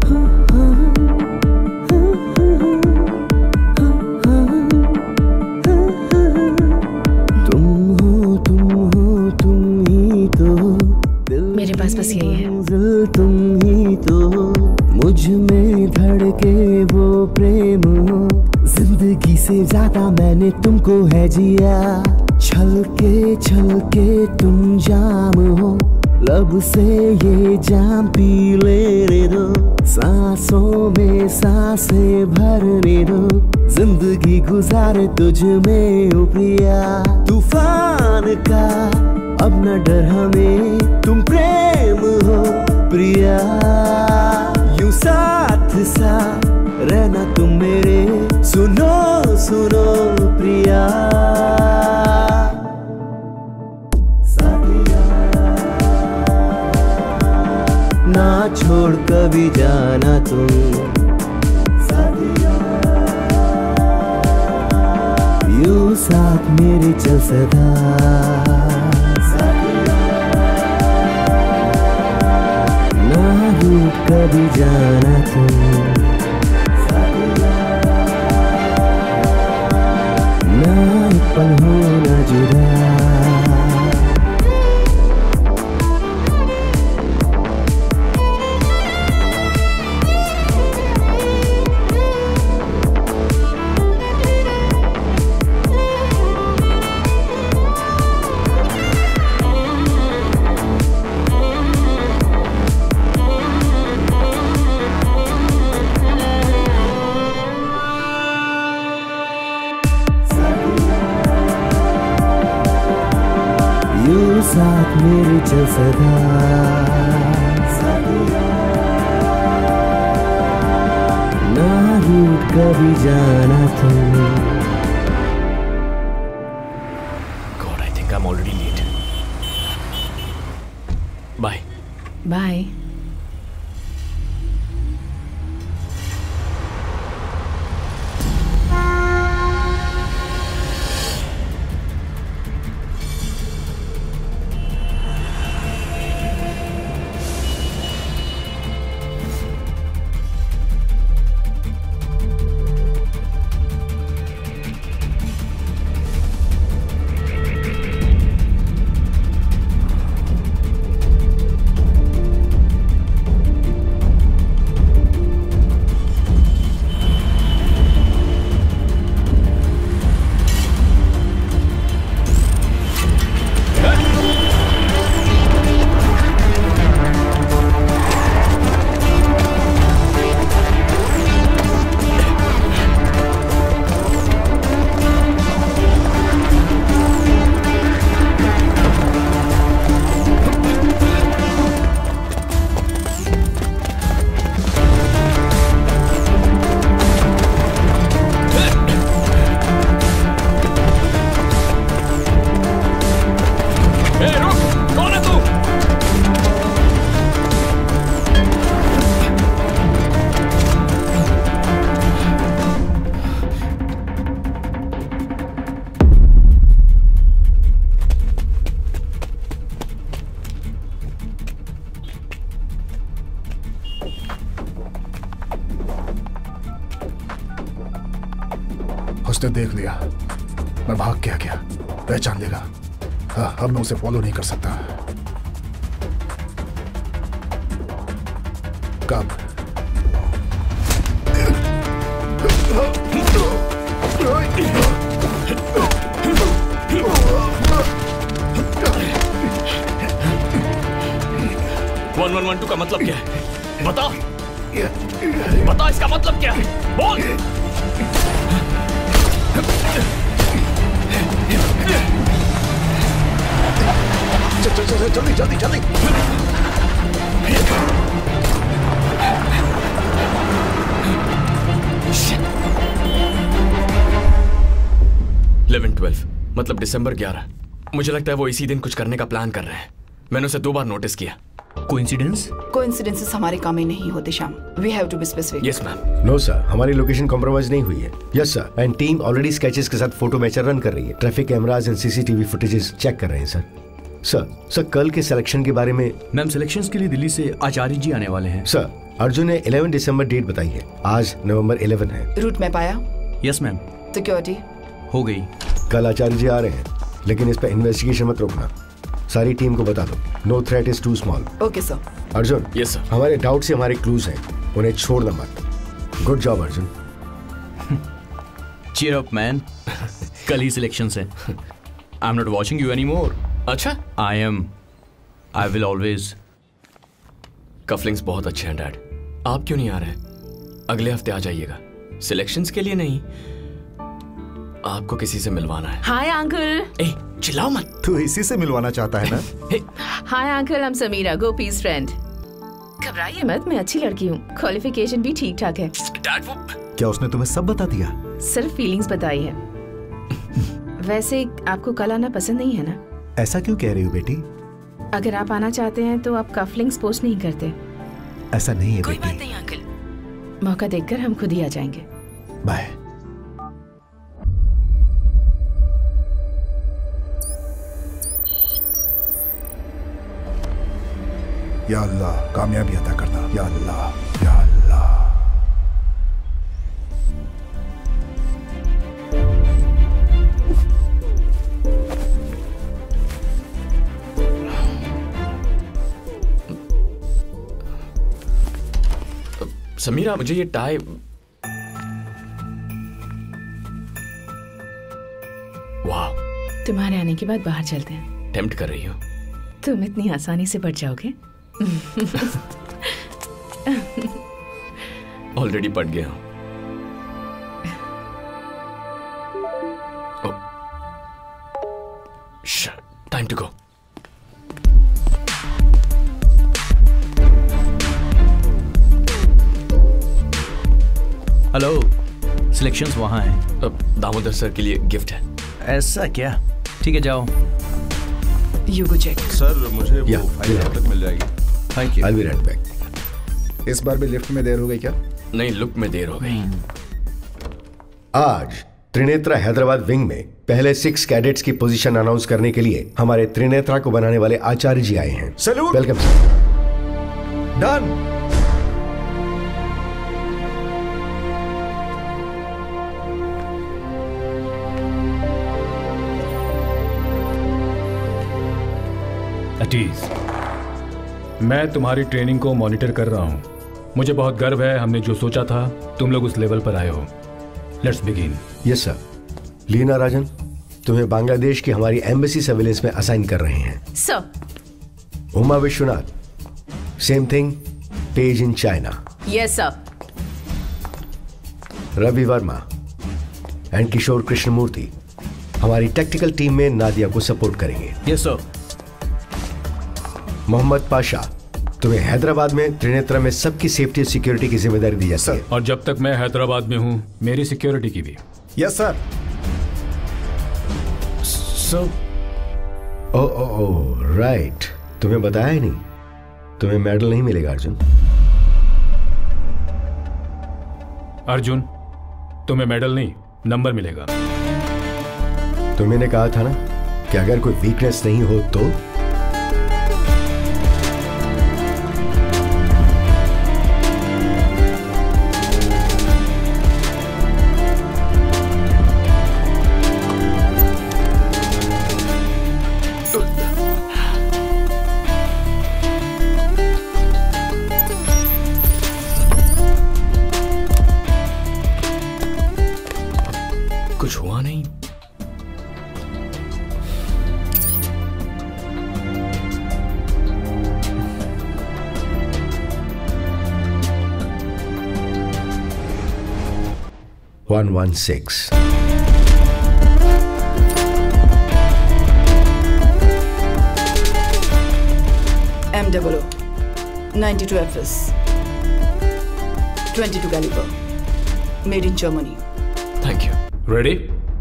तुम ही तो मेरे पास बस यही है। तुम ही तो मुझ में धड़के वो प्रेम हो। जिंदगी से ज्यादा मैंने तुमको है जिया। छल के तुम जाम हो, लब से ये जाम पी लेने दो। सांसों में सांसें भरने दो, जिंदगी गुजारे तुझ में ओ प्रिया। तूफान का अब न डर हमें, तुम प्रेम हो प्रिया। यूं साथ साथ रहना तुम मेरे, सुनो सुनो प्रिया। ना छोड़ कभी जाना तुम, यूं साथ मेरे चल सदा। ना रूठ कभी जाना तुम, ना एक पल होना जुदा। साथ मेरे चल सदा, ना रूठ कभी जाना तुम। God, I think I'm already late. Bye. Bye. उसने देख लिया, मैं भाग के आ गया, पहचान लेगा। हाँ, अब मैं उसे फॉलो नहीं कर सकता। कब? वन वन वन टू का मतलब क्या है? बता, बता इसका मतलब क्या है? बोल। जल्दी जल्दी जल्दी। 11-12 मतलब दिसंबर 11। मुझे लगता है वो इसी दिन कुछ करने का प्लान कर रहे हैं। मैंने उसे 2 बार नोटिस किया। कोइंसिडेंस? कोइंसिडेंसेस हमारे काम में नहीं होते Shyam. We have to be specific. Yes ma'am. No sir, हमारी लोकेशन कॉम्प्रोमाइज नहीं हुई है। Yes sir, and team already sketches के साथ फोटो मैचर रन कर रही है। Traffic cameras and CCTV footages check कर रहे हैं सर। सर कल के सिलेक्शन के बारे में। मैम सिलेक्शंस के लिए दिल्ली से आचार्य जी आने वाले हैं। सर अर्जुन ने 11 दिसंबर डेट बताई है, आज नवंबर 11 है। रूट मैप आया? Yes ma'am. सिक्योरिटी हो गई। कल आचार्य जी आ रहे हैं, लेकिन इस पर इन्वेस्टिगेशन मत रोकना। सारी टीम को बता दो, no threat is too small. Okay sir. Arjun. Yes sir. हमारे डाउट से हमारे क्लूज हैं, उन्हें छोड़ना मत। Good job Arjun. Cheer up man. कल ही सिलेक्शंस है। I am not watching you any more. अच्छा। I am, I will always. Cufflinks बहुत अच्छे हैं डैड। आप क्यों नहीं आ रहे? अगले हफ्ते आ जाइएगा। सिलेक्शंस के लिए नहीं, आपको किसी से मिलवाना है। Hi uncle. ए चिल्लाओ मत। तू इसी से मिलवाना चाहता है ना? Hi uncle, I am Sameera, Gopi's friend. घबराइए मत, मैं अच्छी लड़की हूँ, क्वालिफिकेशन भी ठीक ठाक है। डैड वो क्या उसने तुम्हें सब बता दिया? सिर्फ फीलिंग्स बताई है। वैसे आपको कल आना पसंद नहीं है ना? ऐसा क्यों कह रही हो बेटी? अगर आप आना चाहते हैं तो आप कफलिंग्स पोस्ट नहीं करते। ऐसा नहीं है कोई बेटी। बात नहीं अंकल, मौका देखकर हम खुद ही आ जाएंगे। बाय। या अल्लाह, कामयाबी अता करना। या अल्लाह, या अल्लाह। समीरा, मुझे ये टाई। वाह। तुम्हारे आने के बाद बाहर चलते हैं। टेम्प्ट कर रही हो? तुम इतनी आसानी से पट जाओगे? ऑलरेडी पट गया हूं। Time to go. Hello, selections वहाँ हैं। दामोदर सर के लिए गिफ्ट है। ऐसा क्या? ठीक है, जाओ। You go check. सर मुझे वो फाइल कब तक मिल जाएगी? Thank you. I'll be right back. इस बार भी लिफ्ट में देर हो गई क्या? नहीं, लुक में देर हो गई। आज त्रिनेत्रा हैदराबाद विंग में पहले 6 कैडेट्स की पोजीशन अनाउंस करने के लिए हमारे त्रिनेत्रा को बनाने वाले आचार्य जी आए हैं। सैल्यूट। Welcome sir. डन। अटीज, मैं तुम्हारी ट्रेनिंग को मॉनिटर कर रहा हूं। मुझे बहुत गर्व है, हमने जो सोचा था तुम लोग उस लेवल पर आए हो। Let's begin. Yes sir. Leena Rajan, तुम्हें बांग्लादेश की हमारी एम्बेसी सर्विलेंस में असाइन कर रहे हैं। Sir. Uma Vishwanath, same thing, page in China. Yes sir. Ravi Varma and Kishore Krishnamurthy हमारी टेक्निकल टीम में नादिया को सपोर्ट करेंगे। Yes sir. मोहम्मद पाशा, तुम्हें हैदराबाद में त्रिनेत्रा में सबकी सेफ्टी और सिक्योरिटी की जिम्मेदारी दी जाती है। और जब तक मैं हैदराबाद में हूं, मेरी सिक्योरिटी की भी। Yes sir. ओ राइट, तुम्हें बताया ही नहीं। तुम्हें मेडल नहीं मिलेगा अर्जुन। अर्जुन, तुम्हें मेडल नहीं, नंबर मिलेगा। तो मैंने कहा था ना कि अगर कोई वीकनेस नहीं हो तो। कुछ हुआ नहीं। One 116. MOO 92 FS 22 caliber made in Germany. Thank you. Ready?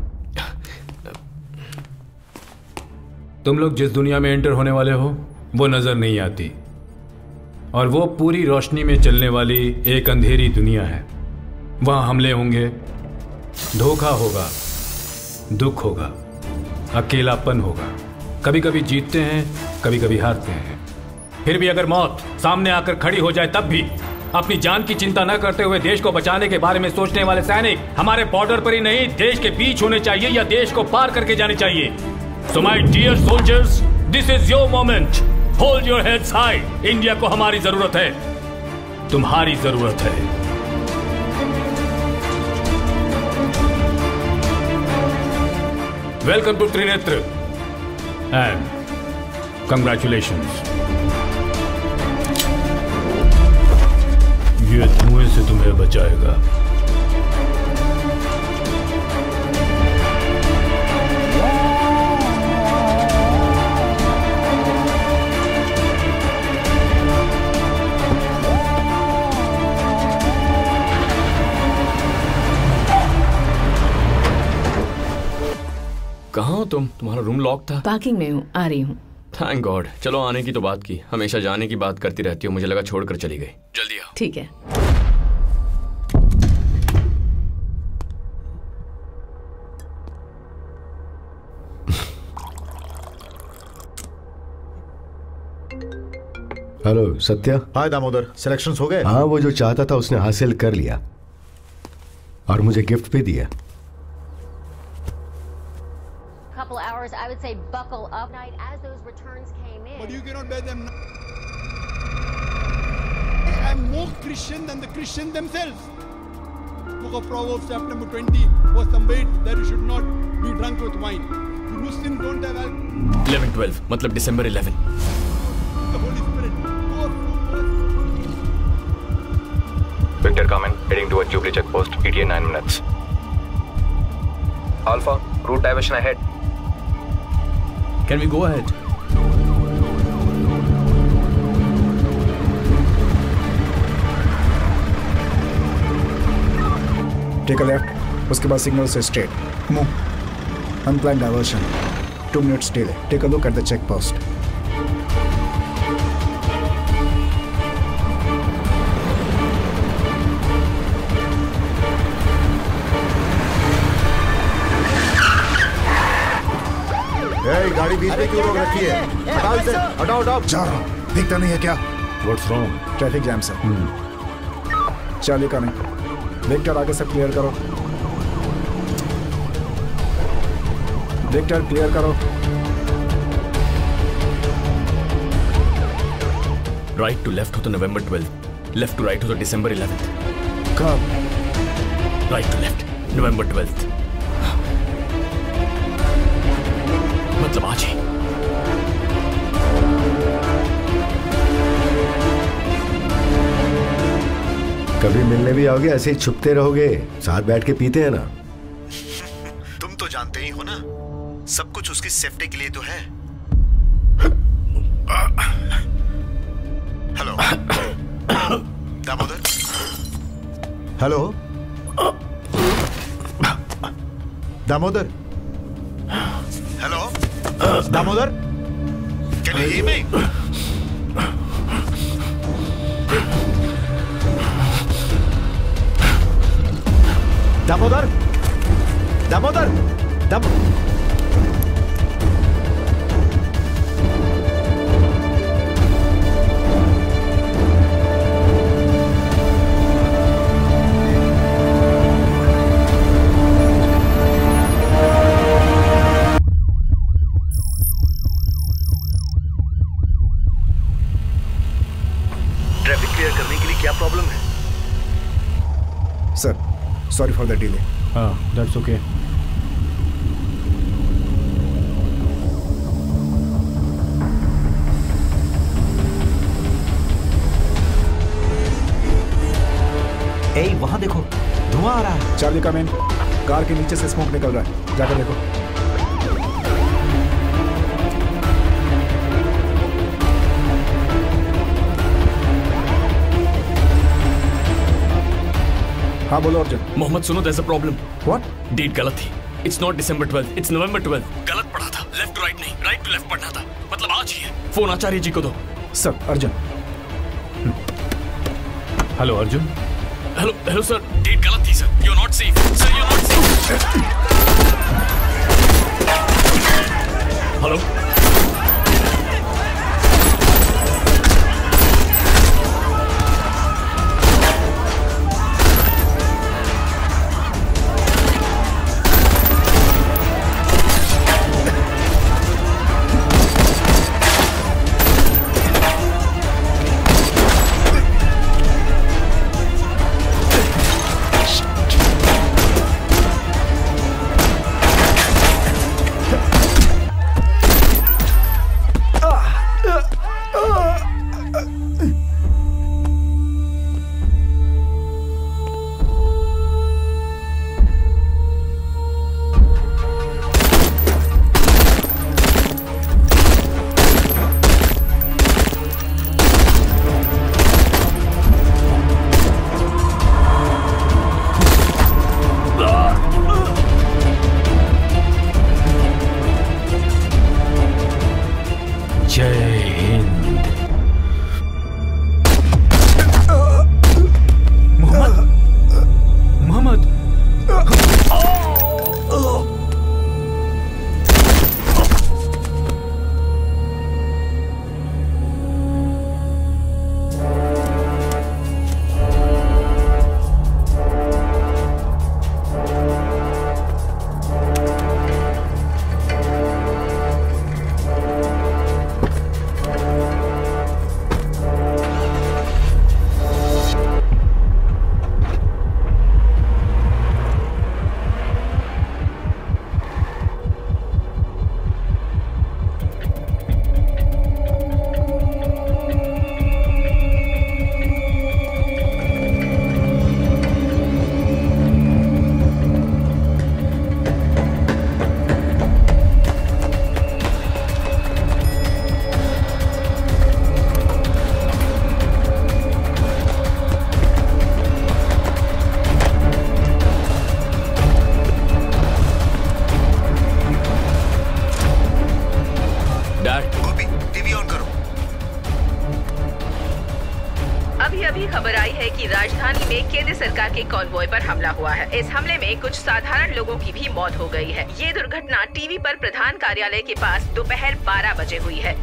तुम लोग जिस दुनिया में एंटर होने वाले हो वो नजर नहीं आती, और वो पूरी रोशनी में चलने वाली एक अंधेरी दुनिया है। वहां हमले होंगे, धोखा होगा, दुख होगा, अकेलापन होगा। कभी कभी जीतते हैं, कभी कभी हारते हैं। फिर भी अगर मौत सामने आकर खड़ी हो जाए तब भी अपनी जान की चिंता न करते हुए देश को बचाने के बारे में सोचने वाले सैनिक हमारे बॉर्डर पर ही नहीं, देश के बीच होने चाहिए या देश को पार करके जाने चाहिए। So my dear soldiers, this is your moment. Hold your heads high. India को हमारी जरूरत है, तुम्हारी जरूरत है। Welcome to Trinetra and congratulations. ये धुएं से तुम्हें बचाएगा। कहाँ हो तुम? तुम्हारा रूम लॉक था। पार्किंग में हूँ, आ रही हूँ। Thank God. चलो, आने की तो बात की, हमेशा जाने की बात करती रहती हो। मुझे लगा छोड़कर चली गई। जल्दी आओ। ठीक है। Hello Satya. Hi Damodar, selections हो गए? हाँ, वो जो चाहता था उसने हासिल कर लिया और मुझे गिफ्ट भी दिया। Couple hours, I would say buckle up night as those returns came in. But you cannot bear them. I'm more Christian than the Christians themselves. Book of Proverbs chapter number 20 was conveyed that you should not be drunk with wine. The Muslims don't have alcohol. 11/12 मतलब December 11। The Holy Spirit. Victor come in, heading towards Jubilee checkpost. ETA 9 minutes. Alpha, route diversion ahead. Can we go ahead? Take a left, उसके बाद सिग्नल से straight move, unplan diversion, 2 minutes delay, take a look at the check post. गाड़ी बीच में क्यों रोक रखी है? हटाओ इसे, हटाओ हटाओ। जा रहा हूँ, दिखता नहीं है क्या? What's wrong? Traffic jam sir. Charlie का नहीं, विक्टर आगे से क्लियर करो, विक्टर क्लियर करो। राइट टू लेफ्ट हो तो नवंबर 12, लेफ्ट टू राइट हो तो दिसंबर 11। कब? राइट टू लेफ्ट नवंबर 12, मतलब आज ही। कभी मिलने भी आओगे? ऐसे ही छुपते रहोगे? साथ बैठ के पीते हैं ना। तुम तो जानते ही हो ना, सब कुछ उसकी सेफ्टी के लिए तो है। Hello Damodar. Hello Damodar. Hello Damodar, can you hear me? Damodar, Damodar, traffic clear करने के लिए क्या प्रॉब्लम है? Sir, sorry for the delay. हाँ, दैट्स ओके। ए, वहां देखो, धुआं आ रहा है। चार्ली का मैन, कार के नीचे से स्मोक निकल रहा है, जाकर देखो। हाँ बोलो अर्जुन। मोहम्मद सुनो, there's a problem. What? Date गलत थी। It's not December 12, it's November 12. गलत पढ़ा था, लेफ्ट टू राइट नहीं, राइट टू लेफ्ट पढ़ना था, मतलब आज ही है। फोन आचार्य जी को दो। Sir, Arjun. Hello Arjun. Hello sir, date गलत थी sir. You're not safe. Sir, you're not safe. Hello. Gopi TV on करो। अभी अभी खबर आई है कि राजधानी में केंद्र सरकार के कॉन्वॉय पर हमला हुआ है। इस हमले में कुछ साधारण लोगों की भी मौत हो गई है। ये दुर्घटना टीवी पर प्रधान कार्यालय के पास दोपहर 12 बजे हुई है।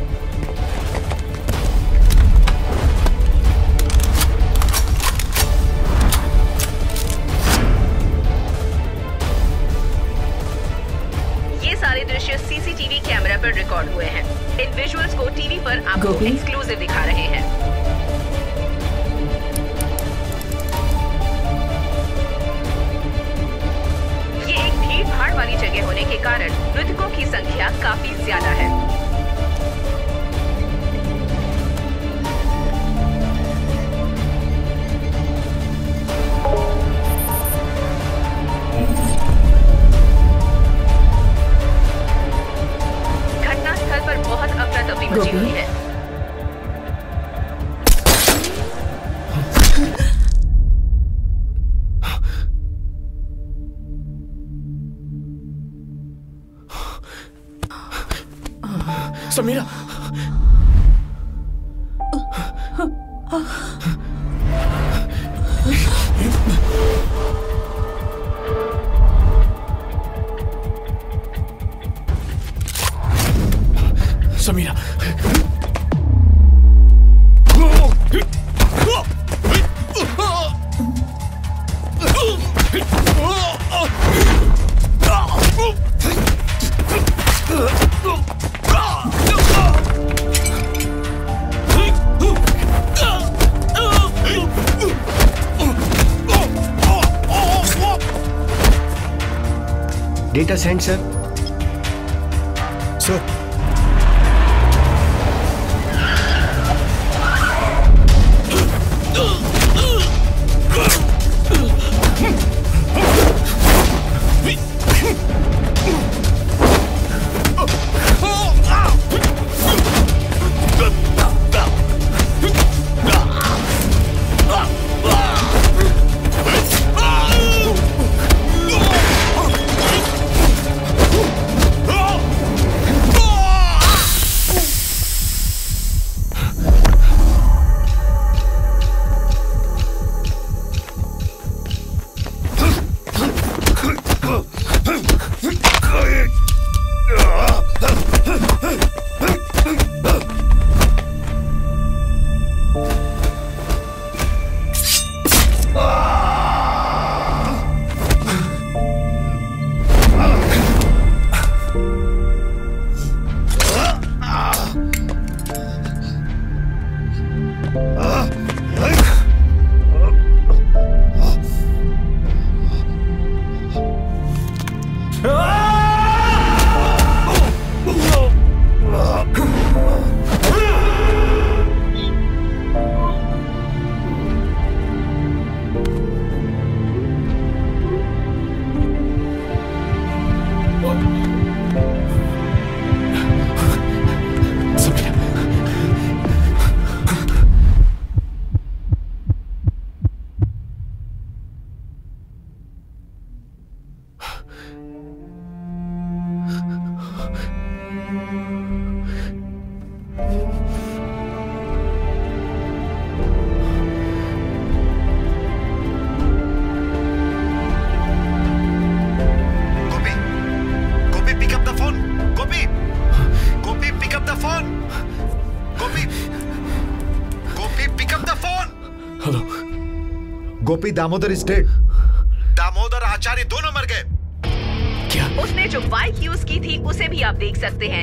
ये सारे दृश्य सीसीटीवी कैमरा पर रिकॉर्ड हुए हैं। इन विजुअल्स को टीवी पर आपको एक्सक्लूसिव दिखा रहे हैं। भीड़ वाली जगह होने के कारण मृतकों की संख्या काफी ज्यादा है। घटनास्थल पर बहुत अफरा-तफरी मची हुई है। Sameera, Sameera, data send sir. Sir Gopi Damodar is dead. Damodar Acharya दोनों मर गए। क्या? उसने जो बाइक यूज की थी उसे भी आप देख सकते हैं,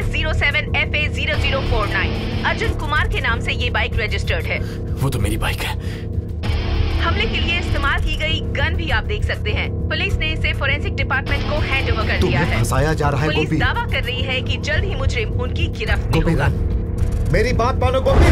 TS07FA0049। अर्जुन कुमार के नाम से ये बाइक रजिस्टर्ड है। वो तो मेरी बाइक है। हमले के लिए इस्तेमाल की गई गन भी आप देख सकते हैं। पुलिस ने इसे फोरेंसिक डिपार्टमेंट को हैंड ओवर कर दिया है। फंसाया जा रहा है पुलिस गोपी। दावा कर रही है कि जल्द ही मुजरिम उनकी गिरफ्त में गोपी होगा। मेरी बात मानो गोपी।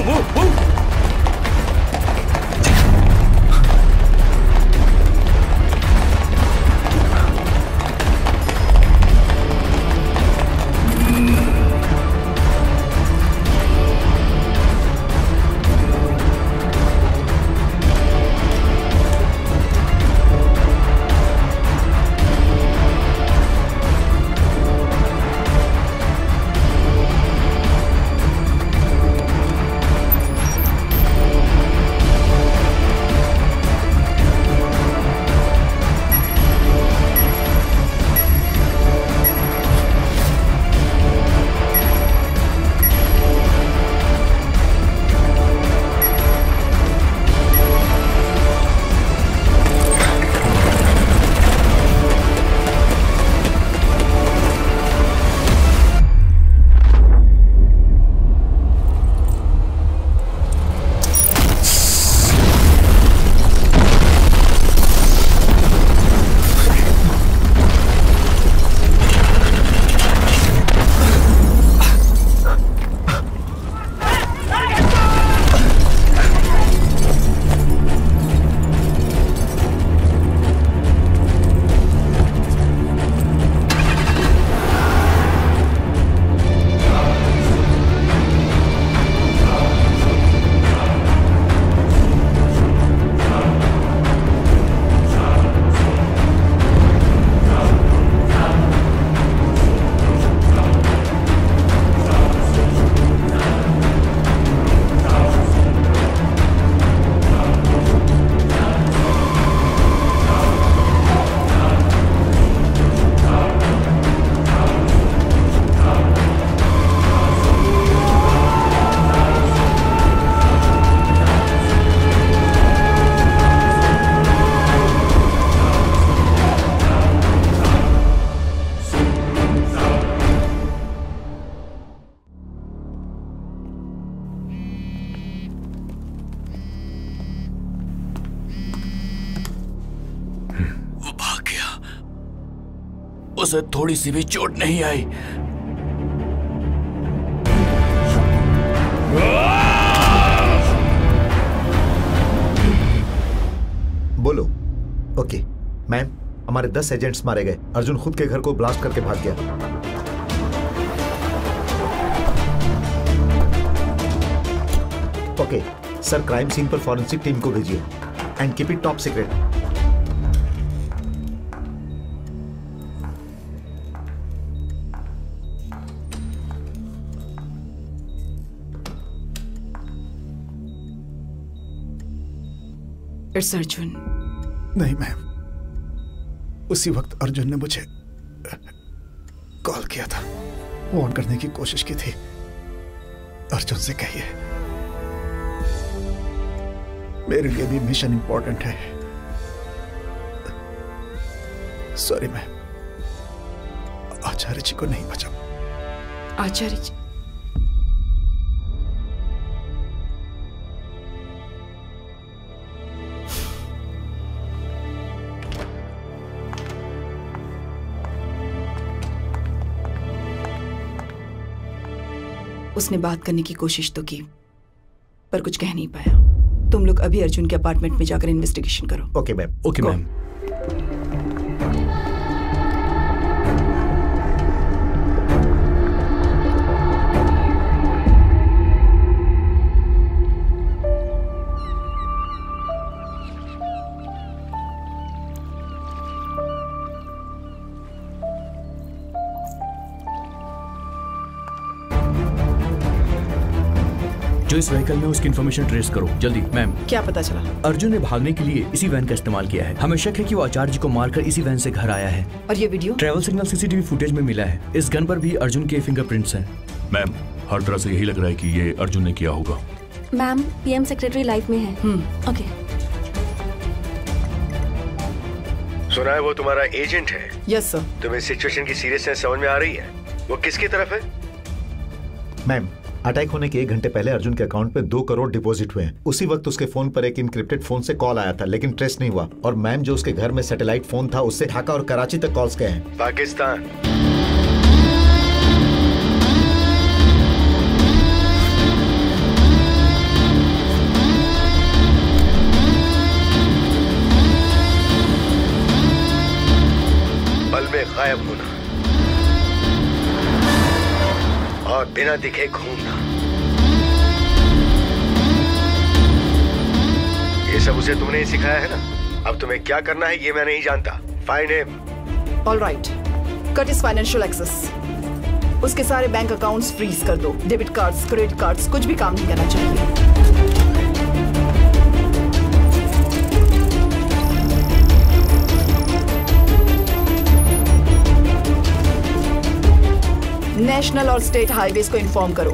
उसे थोड़ी सी भी चोट नहीं आई। बोलो। ओके मैम, हमारे 10 एजेंट्स मारे गए। अर्जुन खुद के घर को ब्लास्ट करके भाग गया। ओके सर, क्राइम सीन पर फॉरेंसिक टीम को भेजिए and keep it top secret. It's Arjun. नहीं मैम, उसी वक्त अर्जुन ने मुझे कॉल किया था, वार्न करने की कोशिश की थी। अर्जुन से कहिए मेरे लिए भी मिशन इंपॉर्टेंट है। सॉरी मैम, आचार्य जी को नहीं बचा। आचार्य जी? उसने बात करने की कोशिश तो की, पर कुछ कह नहीं पाया। तुम लोग अभी अर्जुन के अपार्टमेंट में जाकर इन्वेस्टिगेशन करो। Okay ma'am. Okay ma'am. जो इस व्हीकल में, उसकी इन्फॉर्मेशन ट्रेस करो जल्दी। मैम, क्या पता चला? अर्जुन ने भागने के लिए इसी वैन का इस्तेमाल किया है। हमें शक है कि वो आचार्य जी को मारकर इसी वैन से घर आया है। और ये video? Travel signal CCTV footage में मिला है। इस गन पर भी अर्जुन के फिंगरप्रिंट्स हैं। मैम, हर तरह से यही लग रहा है कि ये अर्जुन ने किया होगा। मैम, पीएम सेक्रेटरी लाइफ में है। ओके। सुना है वो तुम्हारा एजेंट है? Yes sir. तुम्हें सिचुएशन की सीरियसनेस समझ में आ रही है? वो किसकी तरफ है? मैम, अटैक होने के 1 घंटे पहले अर्जुन के अकाउंट में 2 करोड़ डिपॉजिट हुए हैं। उसी वक्त उसके फोन पर एक इनक्रिप्टेड फोन से कॉल आया था, लेकिन ट्रेस नहीं हुआ। और मैम, जो उसके घर में सैटेलाइट फोन था, उससे ढाका और कराची तक कॉल्स गए हैं। पाकिस्तान। बिना दिखे घूमना। ये सब उसे तुमने ही सिखाया है ना। अब तुम्हें क्या करना है ये मैं नहीं जानता। Find him. Alright, cut is financial access. उसके सारे बैंक अकाउंट्स फ्रीज कर दो। डेबिट कार्ड्स, क्रेडिट कार्ड्स, कुछ भी काम नहीं करना चाहिए। नेशनल और स्टेट हाईवेज को इन्फॉर्म करो।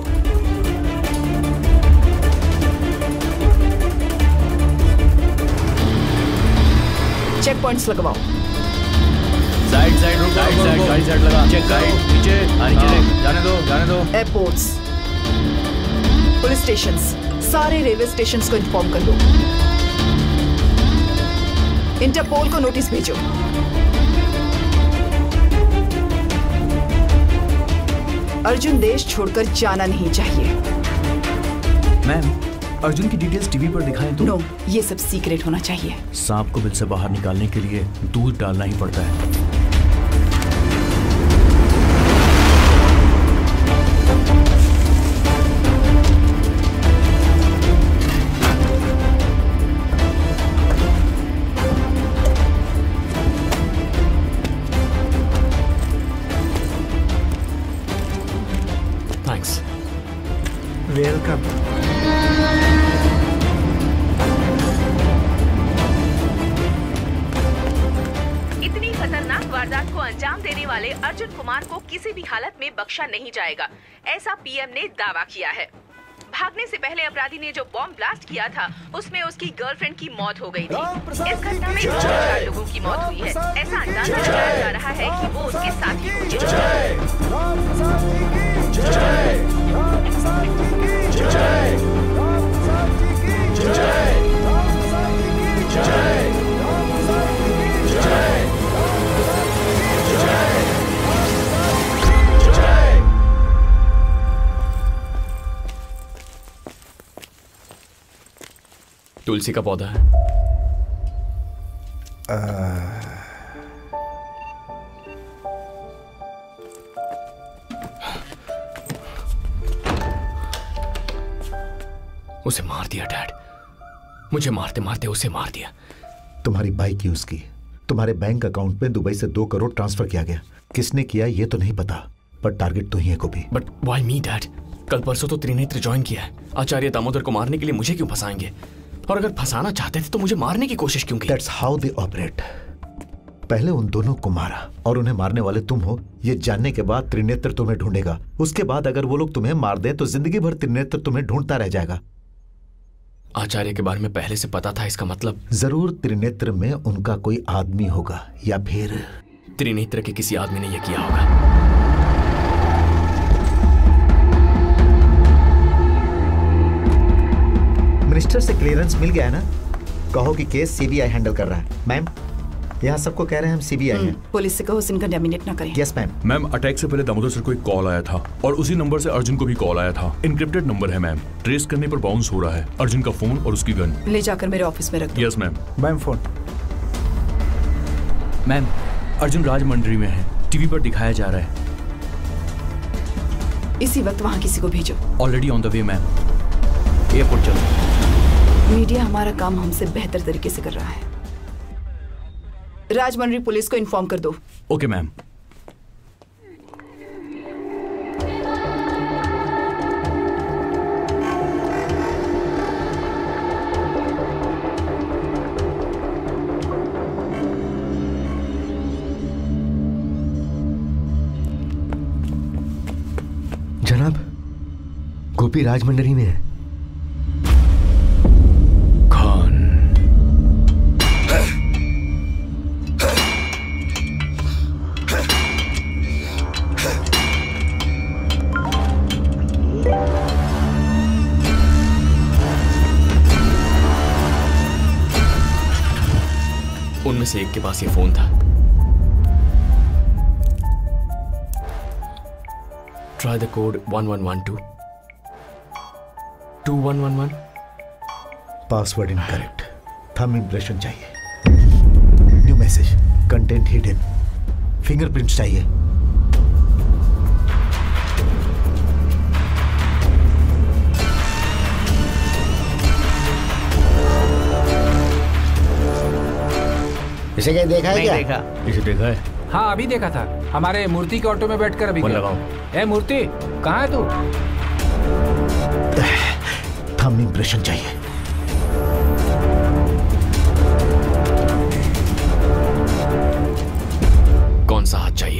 चेक पॉइंट्स लगवाओ। साइड साइड रुको, साइड साइड लगा। चेक साइड नीचे जाने दो, जाने दो। एयरपोर्ट्स, पुलिस स्टेशंस, सारे रेलवे स्टेशंस को इन्फॉर्म कर दो। इंटरपोल को नोटिस भेजो। अर्जुन देश छोड़कर जाना नहीं चाहिए। मैम, अर्जुन की डिटेल्स टीवी पर दिखाएं तो? नो, ये सब सीक्रेट होना चाहिए। सांप को बिल से बाहर निकालने के लिए दूध डालना ही पड़ता है। वेलकम। इतनी खतरनाक वारदात को अंजाम देने वाले अर्जुन कुमार को किसी भी हालत में बख्शा नहीं जाएगा, ऐसा पीएम ने दावा किया है। भागने से पहले अपराधी ने जो बॉम्ब ब्लास्ट किया था उसमें उसकी गर्लफ्रेंड की मौत हो गई थी। इस घटना में 4 लोगों की मौत हुई है। ऐसा अंदाजा लगाया जा रहा है कि वो उसके साथी तुलसी का पौधा है। उसे मार दिया डैड, मुझे मारते मारते उसे मार दिया। तुम्हारी बाइक यूज की, तुम्हारे बैंक अकाउंट में दुबई से 2 करोड़ ट्रांसफर किया गया। किसने किया ये तो नहीं पता, पर टारगेट तो ही है Gopi. But why me dad? कल परसों तो त्रिनेत्र ज्वाइन किया है। आचार्य दामोदर को मारने के लिए मुझे क्यों फंसाएंगे? और अगर फंसाना चाहते थे तो मुझे मारने की कोशिश क्यों की? That's how they operate. पहले उन दोनों को मारा और उन्हें मारने वाले तुम हो, ये जानने के बाद त्रिनेत्र तुम्हें ढूंढेगा। उसके बाद अगर वो लोग तुम्हें मार दें तो जिंदगी भर त्रिनेत्र तुम्हें ढूंढता रह जाएगा। आचार्य के बारे में पहले से पता था, इसका मतलब जरूर त्रिनेत्र में उनका कोई आदमी होगा, या फिर त्रिनेत्र के किसी आदमी ने यह किया होगा। मिनिस्टर से क्लियरेंस मिल गया है ना? कहो कि केस सीबीआई हैंडल कर रहा है। मैम, यहाँ सबको कह रहे हैं हम सीबीआई हैं। पुलिस से कहो सिन कंटामिनेट ना करें। Yes ma'am. मैम, अटैक से पहले दामोदर सर को एक कॉल आया था और उसी नंबर से अर्जुन को भी कॉल आया था। इनक्रिप्टेड नंबर है मैम, ट्रेस करने पर बाउंस हो रहा है। अर्जुन का फोन और उसकी गन ले जाकर मेरे ऑफिस में रख दो। Yes ma'am. Ma'am phone. Ma'am, Arjun Rajahmundry में है, टीवी पर दिखाया जा रहा है। इसी वक्त वहाँ किसी को भेजो। Already on the way ma'am. Airport चलो। मीडिया हमारा काम हमसे बेहतर तरीके से कर रहा है। राजमंड्री पुलिस को इन्फॉर्म कर दो। Okay ma'am. जनाब, गोपी राजमंड्री में है। उनमें से एक के पास ये फोन था। Try the code 1112 2111। Password incorrect. Thumb impression चाहिए। New message, content hidden. Fingerprint चाहिए। इसे क्या देखा है? नहीं क्या देखा। इसे देखा है? हाँ अभी देखा था, हमारे मूर्ति के ऑटो में बैठकर अभी फोन गया। लगाओ। ए मूर्ति, कहाँ है तू? थंब इम्प्रेशन चाहिए। कौन सा हाथ चाहिए?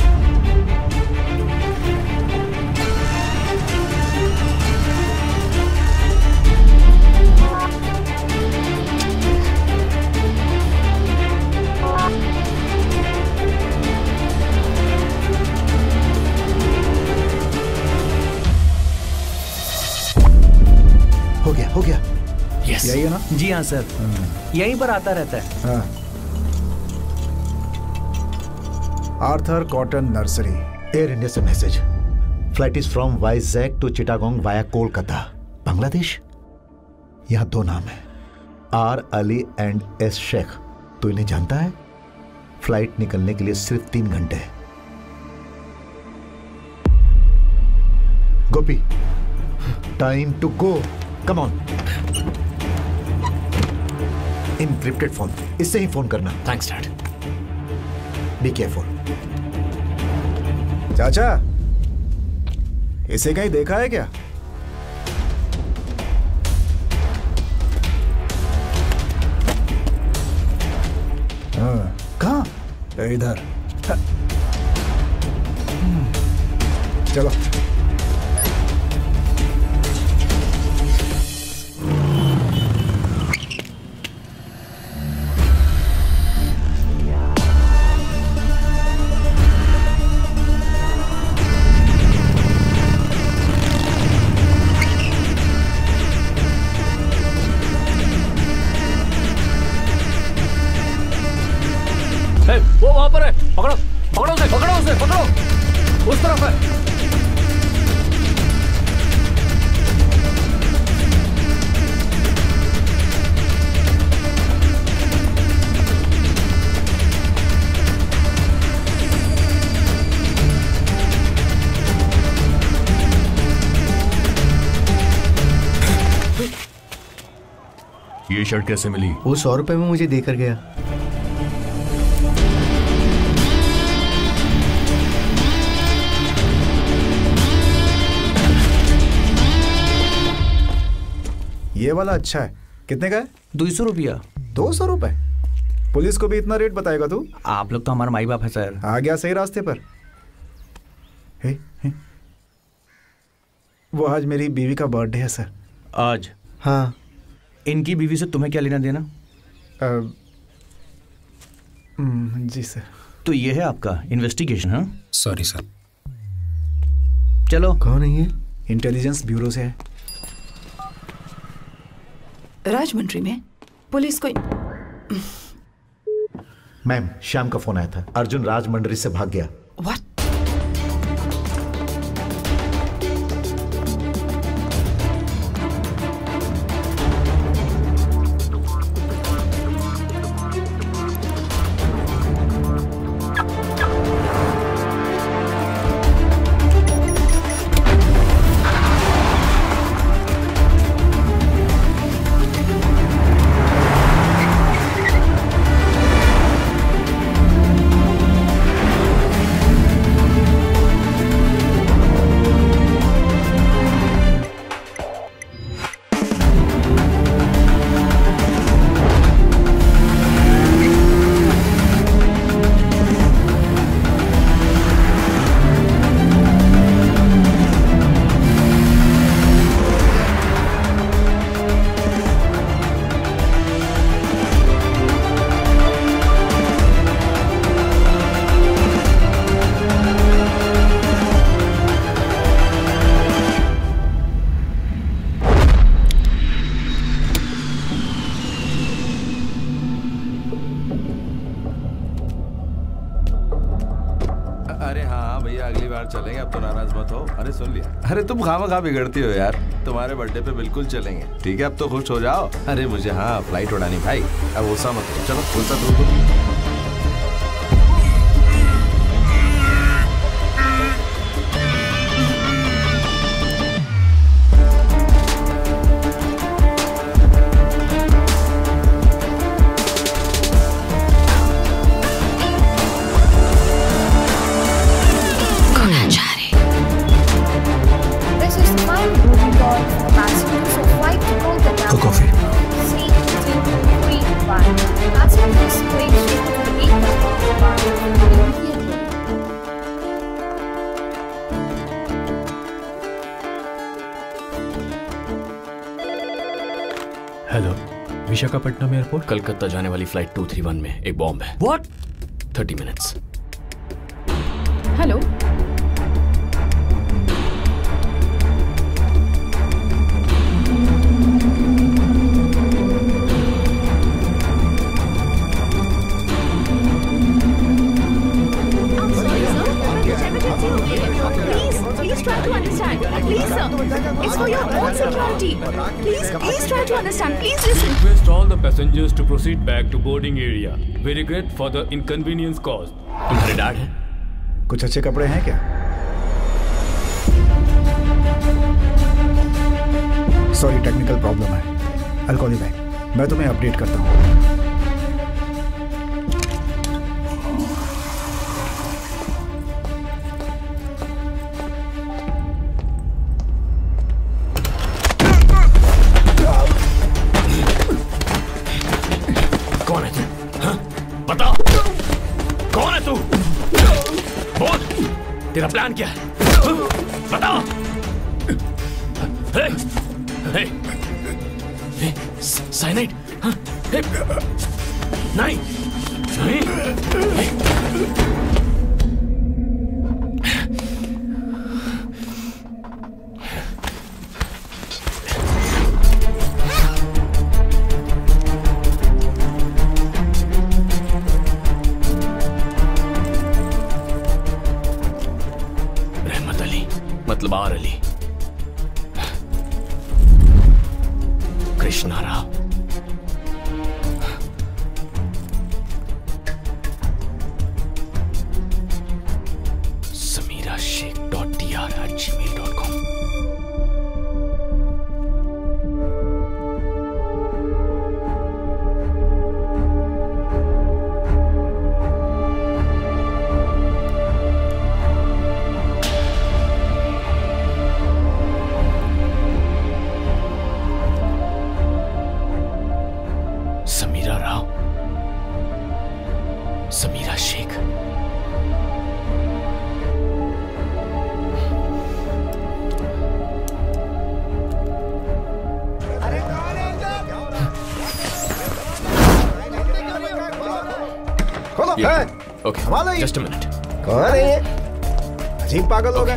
हो गया। यस। यही है ना? जी हाँ सर, यहीं पर आता रहता है। हाँ। Arthur Cotton nursery. Air India से message. Flight is from Vizag to Chittagong via Kolkata, Bangladesh. यहाँ 2 नाम है, R Ali and S Sheikh. तो इन्हें जानता है? फ्लाइट निकलने के लिए सिर्फ 3 घंटे है। Gopi, time to go, come on. Encrypted phone, इससे ही फोन करना। Thanks dad. Be careful. चाचा, इसे कहीं देखा है क्या? हाँ, कहाँ? इधर। चलो। वो वहां पर है, पकड़ो पकड़ो उसे, पकड़ो उसे, पकड़ो, उस तरफ है। ये शर्ट कैसे मिली? वो 100 रुपए में मुझे देकर गया। ये वाला अच्छा है। कितने का है? 200 रुपया। 200 रुपए? पुलिस को भी इतना रेट बताएगा तू? आप लोग तो हमारे माई बाप है सर। आ गया सही रास्ते पर। हे? वो आज मेरी बीवी का बर्थडे है सर। आज? हाँ। इनकी बीवी से तुम्हें क्या लेना देना? जी सर। तो ये है आपका इन्वेस्टिगेशन? हाँ सॉरी सर। चलो। कौन है ये? इंटेलिजेंस ब्यूरो से है। राजमंड्री में पुलिस को। मैम, श्याम का फोन आया था। अर्जुन राजमंड्री से भाग गया। व्हाट? चलेंगे, अब तो नाराज मत हो। अरे सुन लिया। अरे तुम खामखा बिगड़ती हो यार। तुम्हारे बर्थडे पे बिल्कुल चलेंगे, ठीक है? अब तो खुश हो जाओ। अरे मुझे हाँ फ्लाइट उड़ानी भाई। अब गुस्सा मत करो। चलो गुस्सा दूर। Hello, Visakhapatnam airport. कलकत्ता जाने वाली फ्लाइट 231 में एक बॉम्ब है। What? 30 minutes. Hello, Please try to understand. Please, sir. It's for your own security. Please try to understand. Please listen. Request all the passengers to proceed back to boarding area. We regret for the inconvenience caused. तुम्हारे डैड हैं? कुछ अच्छे कपड़े हैं क्या? सॉरी, टेक्निकल प्रॉब्लम है। I'll call you back. मैं तुम्हें अपडेट करता हूँ। कौन है तू? हाँ? बता, कौन है तू? बोल, तेरा प्लान क्या है? बता। Hey, hey, hey, cyanide? हाँ? हे, नहीं, नहीं। बार अली, कृष्णा राव, samirashek.dr@gmail.com। समीरा राव, समीरा शेख। खोलो। Okay, just a minute. कौन है ये? अजीब पागल हो गए।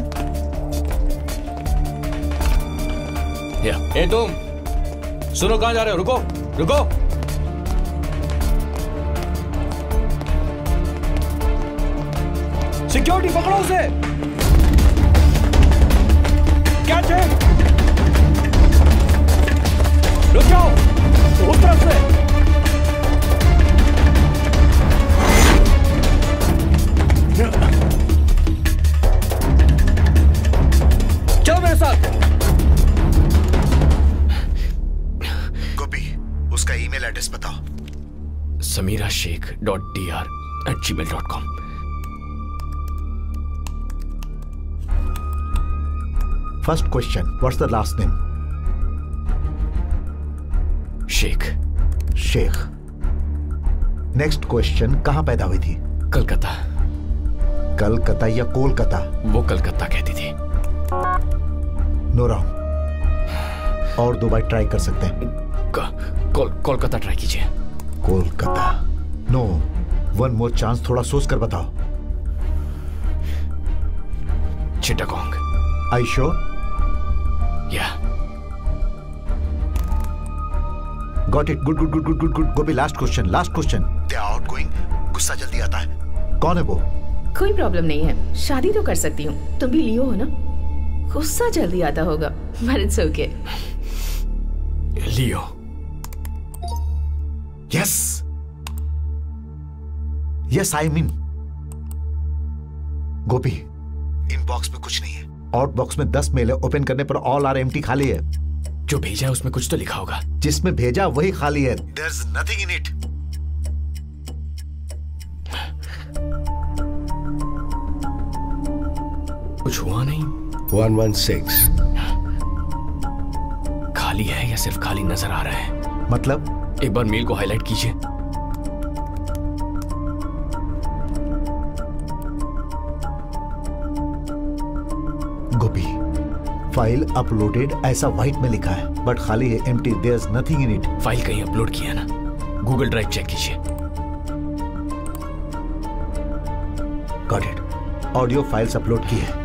ए तुम सुनो, कहां जा रहे हो? रुको रुको। सिक्योरिटी पकड़ो उसे। कैच है। रुक जाओ, उस तरफ से। चलो मेरे साथ। गोपी, उसका ईमेल एड्रेस बताओ। samirashek.dr@gmail.com। First question, what's the last name? Sheikh. Sheikh. Next question, कहां पैदा हुई थी? कलकत्ता। कलकत्ता या कोलकाता? वो कलकत्ता कहती थी। No wrong. और 2 बार ट्राई कर सकते हैं। कोलकाता ट्राई कीजिए। कोलकाता। नो, 1 मोर चांस, थोड़ा सोच कर बताओ। Chittagong. Are you sure? Yeah. Got it. Good. Gopi, last question. They are outgoing. गुस्सा जल्दी आता है। कौन है वो? कोई प्रॉब्लम नहीं है, शादी तो कर सकती हूँ। तुम भी लियो हो ना? गुस्सा जल्दी आता होगा, but it's okay. Leo. Yes. Yes, I mean. Gopi, inbox में कुछ नहीं है। आउट बॉक्स में 10 मेल है, ओपन करने पर ऑल आर एम्प्टी, खाली है। जो भेजा है उसमें कुछ तो लिखा होगा। जिसमें भेजा वही खाली है। There's nothing in it. कुछ हुआ नहीं। 116 खाली है या सिर्फ खाली नजर आ रहा है? मतलब एक बार मेल को हाईलाइट कीजिए। गोपी, फाइल अपलोडेड ऐसा व्हाइट में लिखा है। बट खाली है, empty, there's nothing in it. File कहीं अपलोड की है ना? गूगल ड्राइव चेक कीजिए। Got it. Audio files upload की है।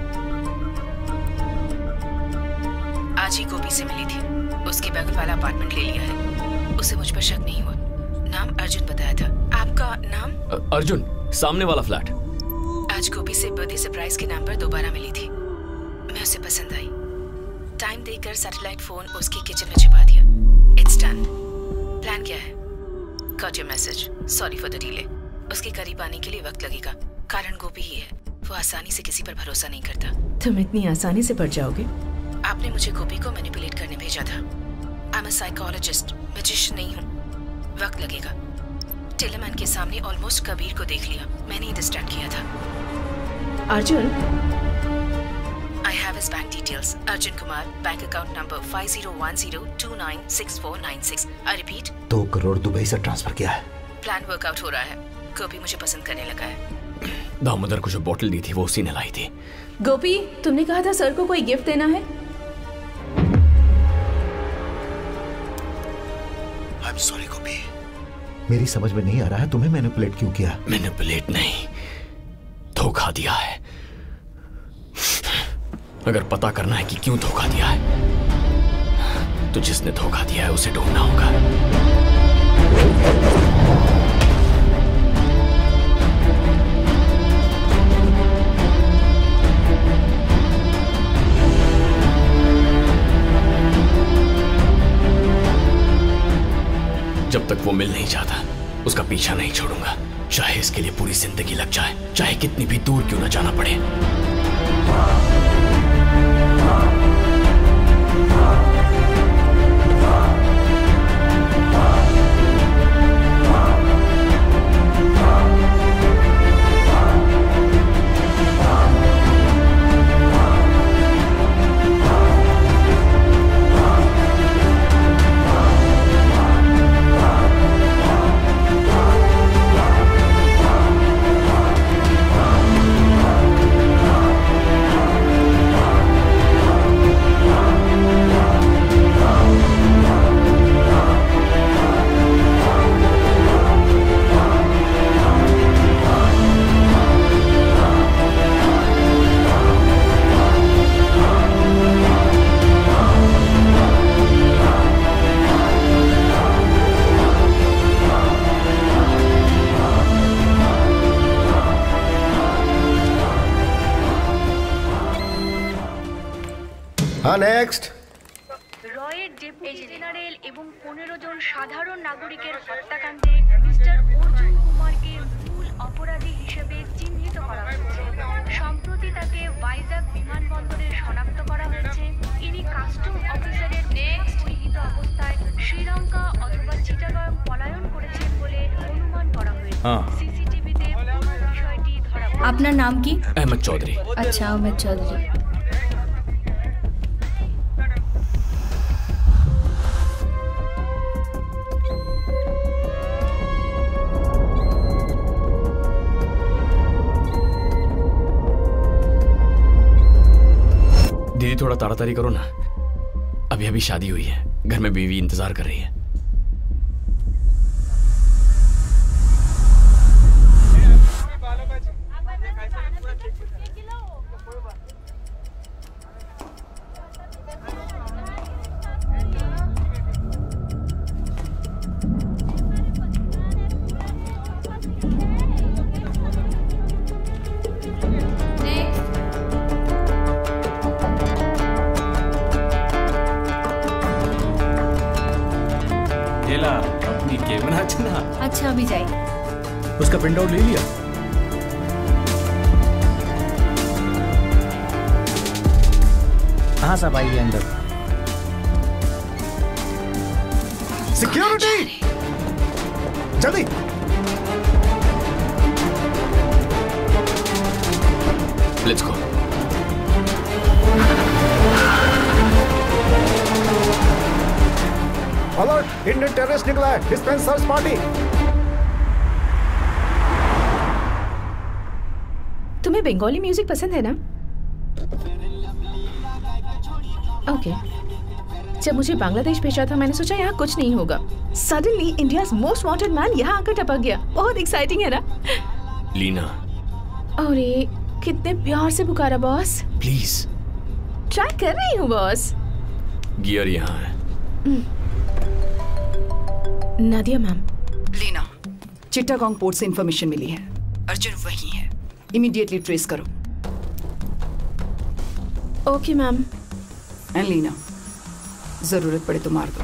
आज ही गोपी से मिली थी, उसके बगल वाला अपार्टमेंट ले लिया है। उसे मुझ पर शक नहीं हुआ। नाम अर्जुन बताया था। आपका नाम? अर्जुन, सामने वाला फ्लैट। आज गोपी से बर्थडे सरप्राइज के नाम पर दोबारा मिली थी। मैं उसे पसंद आई। टाइम देकर सैटेलाइट फोन उसकी किचन में छिपा दिया। It's done. प्लान क्या है? Got your message. Sorry for the delay. उसके करीब आने के लिए वक्त लगेगा। कारण गोपी ही है, वो आसानी से किसी पर भरोसा नहीं करता। तुम इतनी आसानी से पड़ जाओगे? आपने मुझे गोपी को मैनिपुलेट करने भेजा था। I am a psychologist, magician नहीं हूँ। वक्त लगेगा। टेलरमैन के सामने ऑलमोस्ट कबीर को देख लिया। मैंने ही डिस्ट्रैक्ट किया था। Arjun, I have his bank details. Arjun Kumar, bank account number 5010296496. I repeat. 2 crore Dubai से ट्रांसफर किया है। प्लान वर्कआउट हो रहा है। गोपी मुझे पसंद करने लगा है। दामोदर को जो बोतल दी थी वो उसी ने लाई थी। गोपी, तुमने कहा था सर को कोई गिफ्ट देना है। I'm sorry गोपी, मेरी समझ में नहीं आ रहा है तुम्हें मैनिपुलेट क्यों किया। मैनिपुलेट नहीं, धोखा दिया है। अगर पता करना है कि क्यों धोखा दिया है तो जिसने धोखा दिया है उसे ढूंढना होगा। जब तक वो मिल नहीं जाता उसका पीछा नहीं छोड़ूंगा, चाहे इसके लिए पूरी जिंदगी लग जाए, चाहे कितनी भी दूर क्यों ना जाना पड़े। নেক্সট রয়ের ডেপুটি জেনারেল এবং 15 জন সাধারণ নাগরিকের হত্যাকাণ্ডে মিস্টার অর্জুন কুমারকে মূল অপরাধী হিসেবে চিহ্নিত করা হয়েছে। সম্প্রতি তাকে ভাইজাগ বিমানবন্দরে শনাক্ত করা হয়েছে। ইনি কাস্টম অফিসারের পরিহিত অবস্থায় শ্রীলঙ্কা অথবা চিটাগং পলায়ন করেছেন বলে অনুমান করা হয়েছে। সিসিটিভিতে পুরো বিষয়টি ধরা পড়েছে। আপনার নাম কি? अहमद चौधरी। अच्छा, अहमद चौधरी। दीदी थोड़ा ताड़ाताड़ी करो ना, अभी अभी शादी हुई है, घर में बीवी इंतजार कर रही है। अच्छा, अभी जाइए। उसका प्रिंट आउट ले लिया? हाँ साहब, आइए अंदर। सिक्योरिटी, जल्दी। Let's go. Alert, Indian terrorist निकला है, डिस्पेंस सर्च पार्टी। तुम्हें बंगाली म्यूजिक पसंद है ना? ओके, जब मुझे बांग्लादेश भेजा था मैंने सोचा यहाँ कुछ नहीं होगा। Suddenly India's most wanted man यहाँ आकर टपक गया। बहुत एक्साइटिंग है ना? लीना। अरे कितने प्यार से पुकारा बॉस। प्लीज। ट्राई कर रही हूँ बॉस। गियर यहाँ है। नादिया मैम। लीना, चिट्टागोंग पोर्ट से इंफॉर्मेशन मिली है। अर्जुन वहीं है। इमीडिएटली ट्रेस करो। Okay ma'am. एंड लीना, जरूरत पड़े तो मार दो।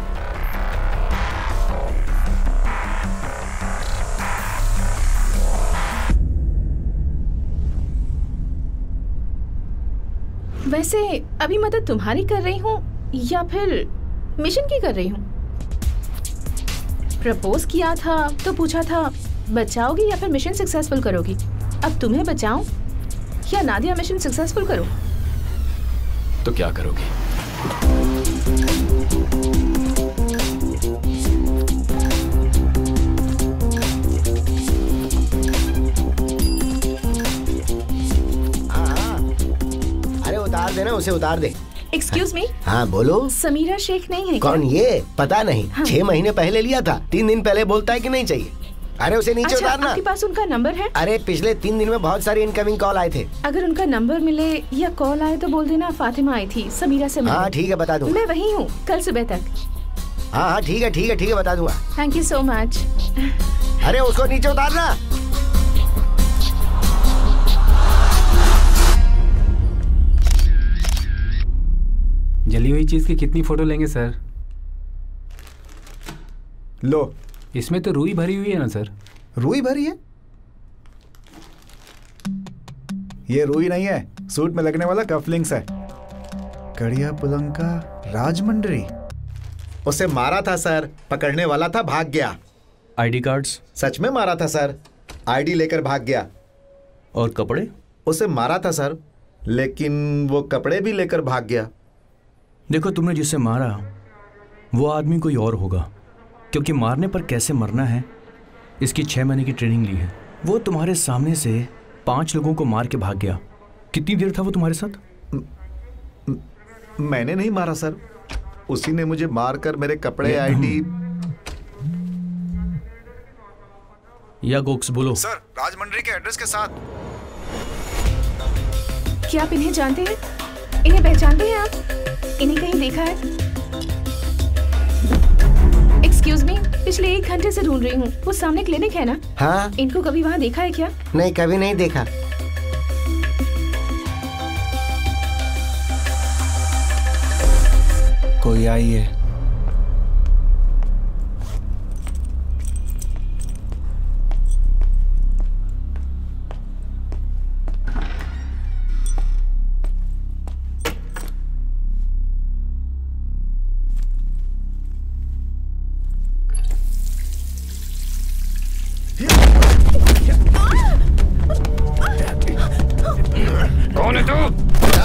वैसे अभी मदद तुम्हारी कर रही हूँ या फिर मिशन की कर रही हूँ? प्रपोज किया था तो पूछा था बचाओगी या फिर मिशन सक्सेसफुल करोगी। अब तुम्हें बचाऊं या नादिया मिशन सक्सेसफुल करो? तो क्या करोगी? अरे उतार देना, उसे उतार दे। Excuse me. हाँ बोलो। समीरा शेख नहीं है? कौन ये? पता नहीं। हाँ। 6 महीने पहले लिया था। 3 दिन पहले बोलता है कि नहीं चाहिए। अरे उसे नीचे उतारना। आपके पास उनका नंबर है? अरे पिछले 3 दिन में बहुत सारी इनकमिंग कॉल आए थे। अगर उनका नंबर मिले या कॉल आए तो बोल देना फातिमा आई थी समीरा से मिलने। हाँ ठीक है, बता दूँ। मैं वही हूँ, कल सुबह तक। हाँ ठीक है ठीक है ठीक है, बता दूंगा। Thank you so much. अरे उसको नीचे उतारना। जली हुई चीज की कितनी फोटो लेंगे सर? लो। इसमें तो रुई भरी हुई है ना सर? रुई भरी है? ये रुई नहीं है, सूट में लगने वाला कफलिंग्स है। कड़िया पुलंका राजमंड्री। उसे मारा था सर, पकड़ने वाला था, भाग गया। ID cards? सच में मारा था सर, आईडी लेकर भाग गया। और कपड़े? उसे मारा था सर, लेकिन वो कपड़े भी लेकर भाग गया। देखो, तुमने जिसे मारा वो आदमी कोई और होगा, क्योंकि मारने पर कैसे मरना है इसकी 6 महीने की ट्रेनिंग ली है। वो तुम्हारे सामने से 5 लोगों को मार के भाग गया। कितनी देर था वो तुम्हारे साथ? मैंने नहीं मारा सर, उसी ने मुझे मारकर मेरे कपड़े, आईडी। या गोक्स बोलो। सर, राजमंड्री के एड्रेस के साथ। क्या आप इन्हें जानते हैं? इन्हें पहचानते हैं आप? इन्हें कहीं देखा है? एक्सक्यूज मी, पिछले 1 घंटे से ढूंढ रही हूँ। वो सामने क्लिनिक है ना? हाँ। इनको कभी वहाँ देखा है क्या? नहीं, कभी नहीं देखा। कोई आई है? कौन है तू?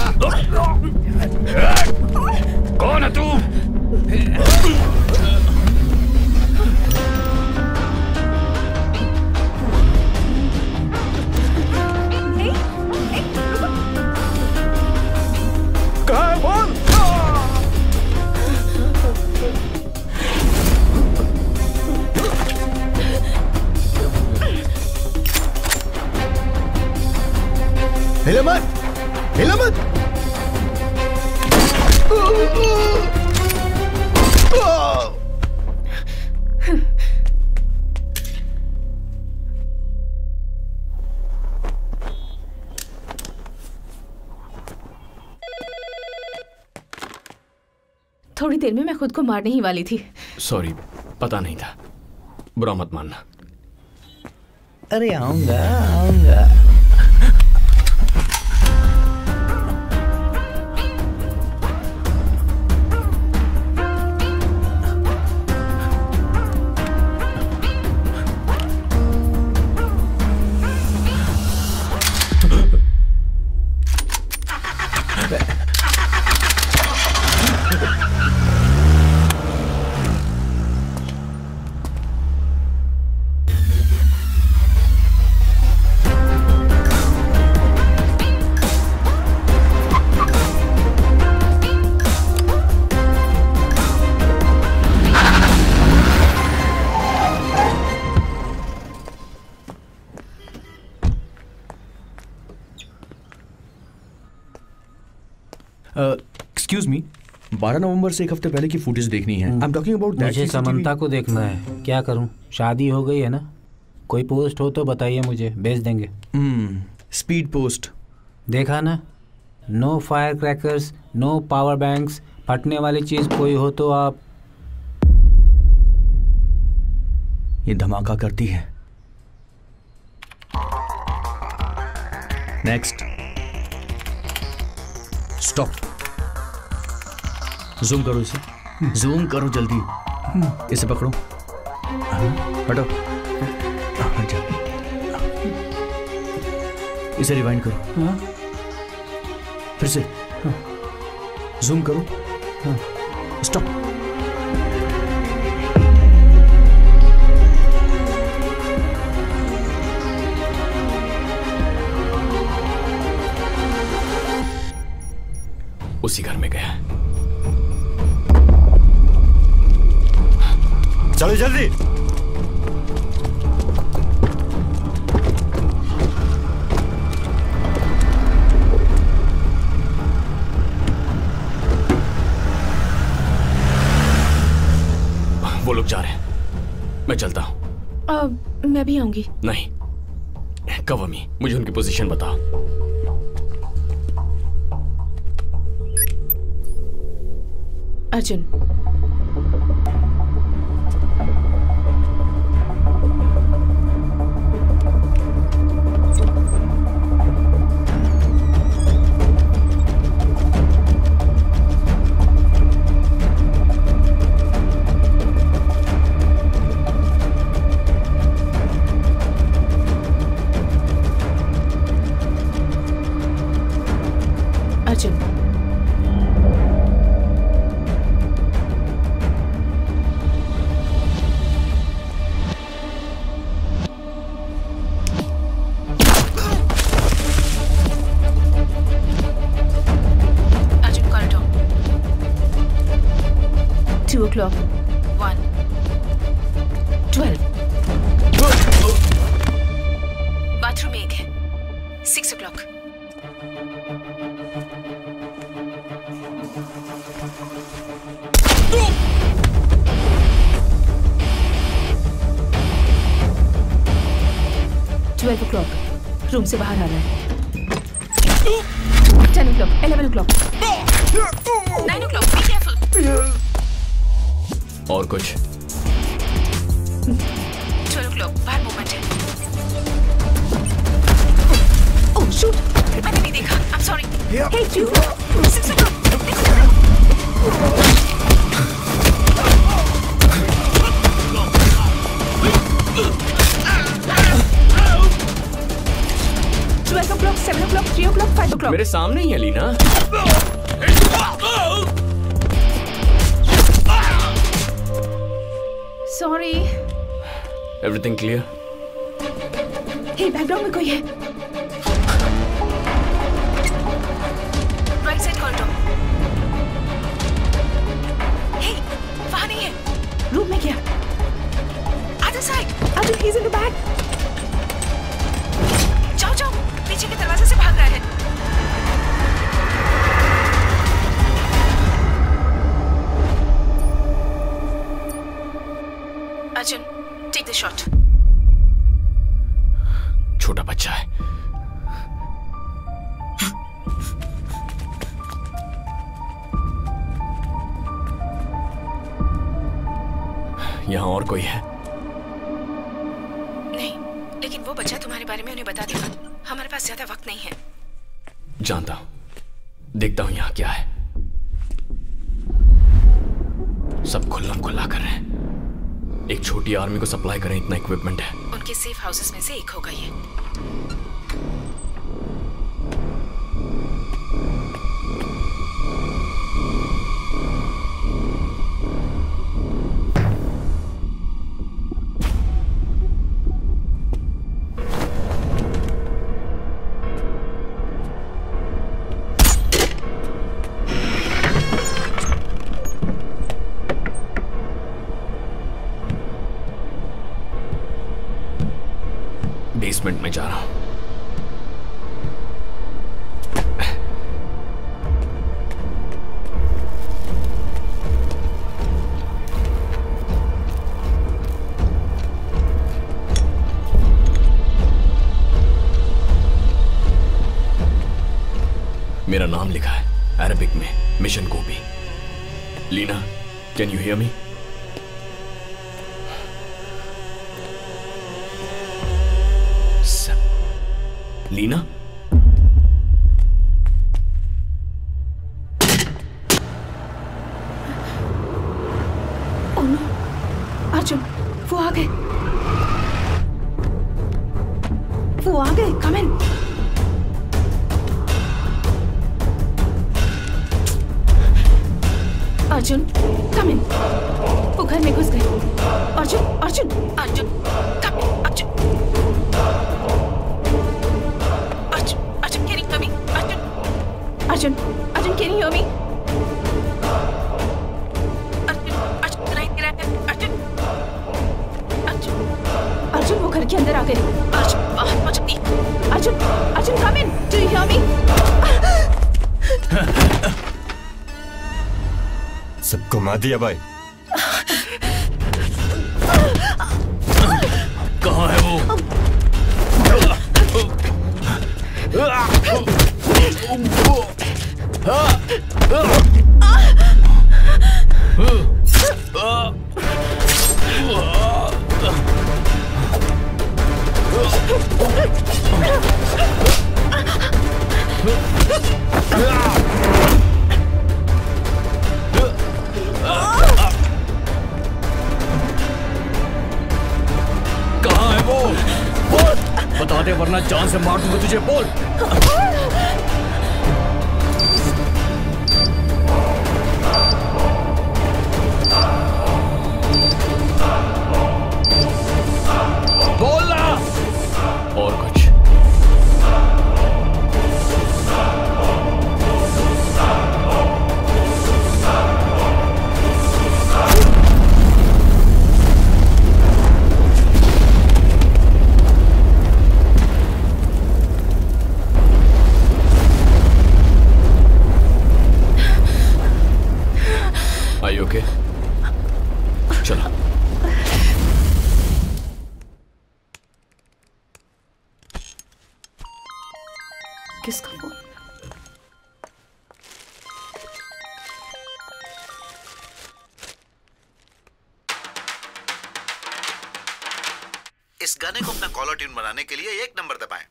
कौन है तू? कहाँ है? बोल। हिलो मत, हिलो मत। थोड़ी देर में मैं खुद को मारने ही वाली थी। सॉरी, पता नहीं था, बुरा मत मानना। अरे आऊंगा आऊंगा। एक्सक्यूज मी, 12 नवंबर से एक हफ्ते पहले की फुटेज देखनी है। I am talking about that. मुझे समंता को देखना है। क्या करूं? शादी हो गई है ना? कोई पोस्ट हो तो बताइए, मुझे भेज देंगे। स्पीड पोस्ट देखा ना? No fire crackers, no power banks, फटने वाली चीज कोई हो तो आप। ये धमाका करती है। Next, stop. जूम करो इसे, जूम करो जल्दी। इसे पकड़ो, हटो, हट जा। इसे रिवाइंड करो, फिर से जूम करो, स्टॉप। उसी घर में गया। चलो जल्दी। वो लोग जा रहे हैं, मैं चलता हूं। मैं भी आऊंगी। नहीं, कवर मी, मुझे उनकी पोजीशन बताओ। अर्जुन, अर्जुन, 2 o'clock, 1, 12, बाथरूम में एक है, 6 o'clock, $12 o'clock, रूम से बाहर आ रहा है, 10 o'clock, 11 o'clock, 9 o'clock, be careful. और कुछ? 12 o'clock, बाहर मूवमेंट है। ओह शूट, मैंने नहीं देखा, I'm sorry. Hey, 2 o'clock, 6 o'clock, देखो। 12 o'clock, 7 o'clock, 3 o'clock, 5 o'clock. मेरे सामने ही है Leena. Sorry. Everything clear? Hey, background में कोई है। Right side corridor. Hey, वहाँ नहीं है। रूम में क्या? Other side. Arjun, he's in the back. जाओ जाओ, पीछे के दरवाजे से भाग रहा है। Arjun, take the shot. छोटा बच्चा है। यहाँ और कोई है? नहीं, लेकिन वो बच्चा तुम्हारे बारे में उन्हें बता देगा। हमारे पास ज्यादा वक्त नहीं है। जानता हूँ, देखता हूँ यहाँ क्या है। सब खुल्लम खुल्ला कर रहे हैं। एक छोटी आर्मी को सप्लाई करें इतना इक्विपमेंट है। उनके सेफ हाउसेस में से एक होगा ये। बेसमेंट में जा रहा हूं। नाम लिखा है अरबिक में, mission Gopi. Leena, can you hear me? Leena, oh no, Arjun, वो आ गए, कम इन। अर्जुन, कम इन। वो घर में घुस गए। अर्जुन, अर्जुन, अर्जुन, कम इन, Arjun. Arjun, can you hear me? Arjun, can you hear me? Arjun, वो घर के अंदर आ गए। Arjun, come in. Do you hear me? सबको मार दिया भाई। कहाँ है वो? कहाँ है वो? बता दे वरना जान से मार दूंगा तुझे। बोल। बोलना। और कुछ? ओके, चलो। किसका फोन? इस गाने को अपना कॉलर ट्यून बनाने के लिए 1 नंबर दबाएं।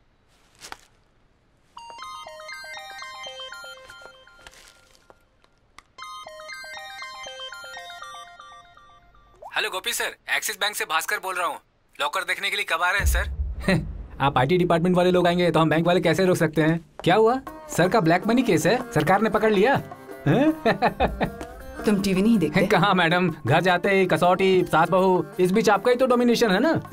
Hello Gopi sir, Axis bank से भास्कर बोल रहा हूँ। लॉकर देखने के लिए कब आ रहे हैं सर? आप आईटी डिपार्टमेंट वाले लोग आएंगे तो हम बैंक वाले कैसे रोक सकते हैं? क्या हुआ? सर का ब्लैक मनी केस है, सरकार ने पकड़ लिया। तुम टीवी नहीं देखते? कहाँ मैडम, घर जाते ही कसौटी, सास बहू, इस बीच आपका ही तो डोमिनेशन है ना।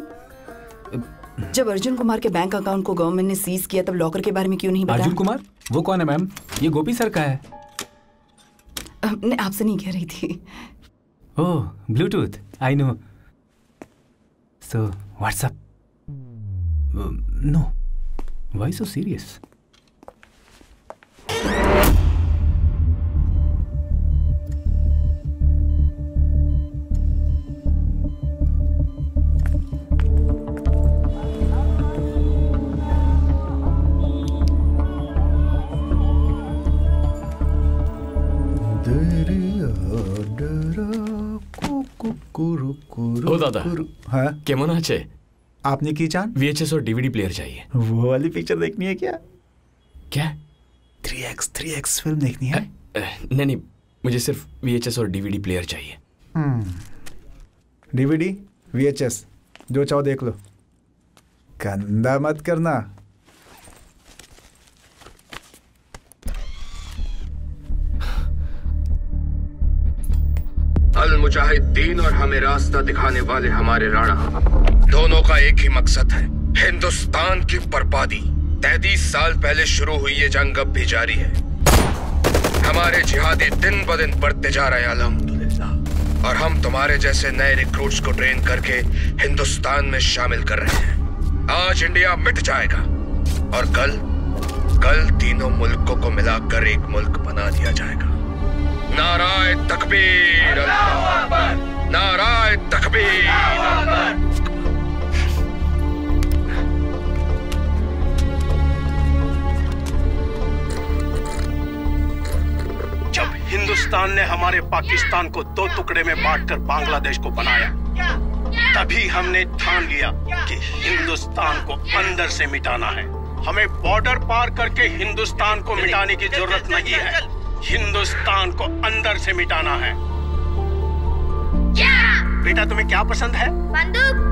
जब अर्जुन कुमार के बैंक अकाउंट को गवर्नमेंट ने सीज किया तब लॉकर के बारे में क्यों नहीं बताया? अर्जुन कुमार? वो कौन है मैम? ये गोपी सर का है। मैं आपसे नहीं कह रही थी। Oh, Bluetooth, I know. So WhatsApp? No, why so serious? ओ दादा, हाँ केमन आछे? आपने की जान? VHS और DVD प्लेयर चाहिए। वो वाली पिक्चर देखनी है क्या? क्या? 3x फिल्म देखनी है? नहीं, मुझे सिर्फ VHS और DVD प्लेयर चाहिए। DVD, VHS, जो चाहो देख लो, गंदा मत करना। अल मुजाहिदीन और हमें रास्ता दिखाने वाले हमारे राणा, दोनों का एक ही मकसद है, हिंदुस्तान की बर्बादी। 33 साल पहले शुरू हुई ये जंग अब भी जारी है। हमारे जिहादी दिन ब दिन बढ़ते जा रहे हैं अल्हम्दुलिल्लाह, और हम तुम्हारे जैसे नए रिक्रूट्स को ट्रेन करके हिंदुस्तान में शामिल कर रहे हैं। आज इंडिया मिट जाएगा और कल तीनों मुल्कों को मिलाकर एक मुल्क बना दिया जाएगा। नाराए तकबीर, नाराए तकबीर। हिंदुस्तान ने हमारे पाकिस्तान को 2 टुकड़े में बांटकर बांग्लादेश को बनाया, तभी हमने ठान लिया कि हिंदुस्तान को अंदर से मिटाना है। हमें बॉर्डर पार करके हिंदुस्तान को मिटाने की जरूरत नहीं है, हिंदुस्तान को अंदर से मिटाना है। बेटा तुम्हें क्या पसंद है? बंदूक।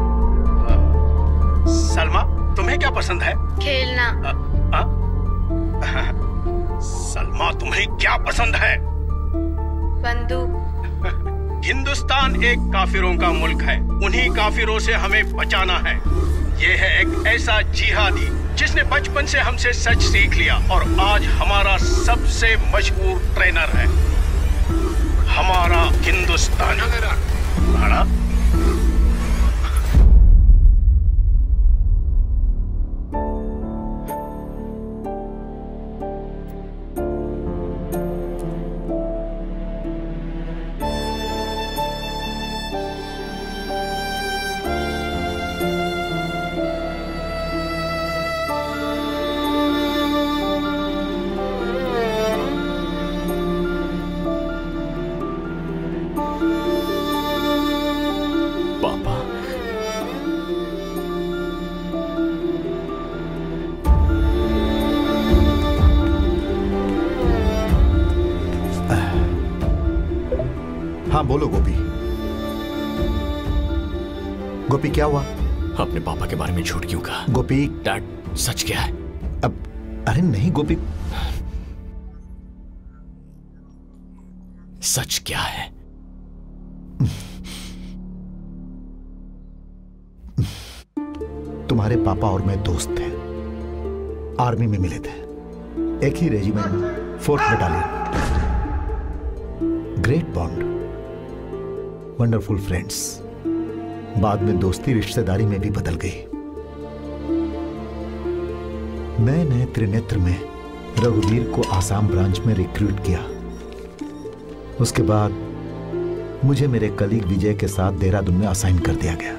सलमा तुम्हें क्या पसंद है? खेलना। सलमा तुम्हें क्या पसंद है? बंदूक। हिंदुस्तान एक काफिरों का मुल्क है, उन्हीं काफिरों से हमें बचाना है। ये है एक ऐसा जिहादी जिसने बचपन से हमसे सच सीख लिया और आज हमारा सबसे मशहूर ट्रेनर है, हमारा हिंदुस्तान। भाड़ा बोलो गोपी। गोपी क्या हुआ? अपने पापा के बारे में झूठ क्यों कहा? गोपी डैड सच क्या है? अब अरे नहीं गोपी, सच क्या है? तुम्हारे पापा और मैं दोस्त थे, आर्मी में मिले थे, एक ही regiment 4th battalion. Great bond, wonderful friends. बाद में दोस्ती रिश्तेदारी में भी बदल गई। मैंने त्रिनेत्र में रघुवीर को आसाम ब्रांच में रिक्रूट किया। उसके बाद मुझे मेरे कलीग विजय के साथ देहरादून में असाइन कर दिया गया।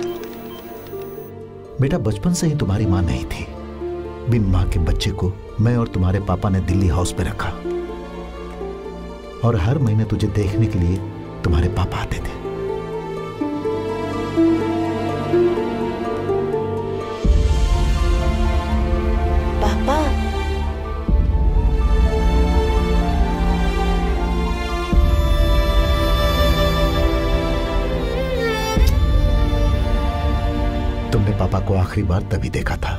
बेटा बचपन से ही तुम्हारी मां नहीं थी। बिन मां के बच्चे को मैं और तुम्हारे पापा ने दिल्ली हाउस पे रखा और हर महीने तुझे देखने के लिए तुम्हारे पापा आते थे। पापा, तुमने पापा को आखिरी बार तभी देखा था।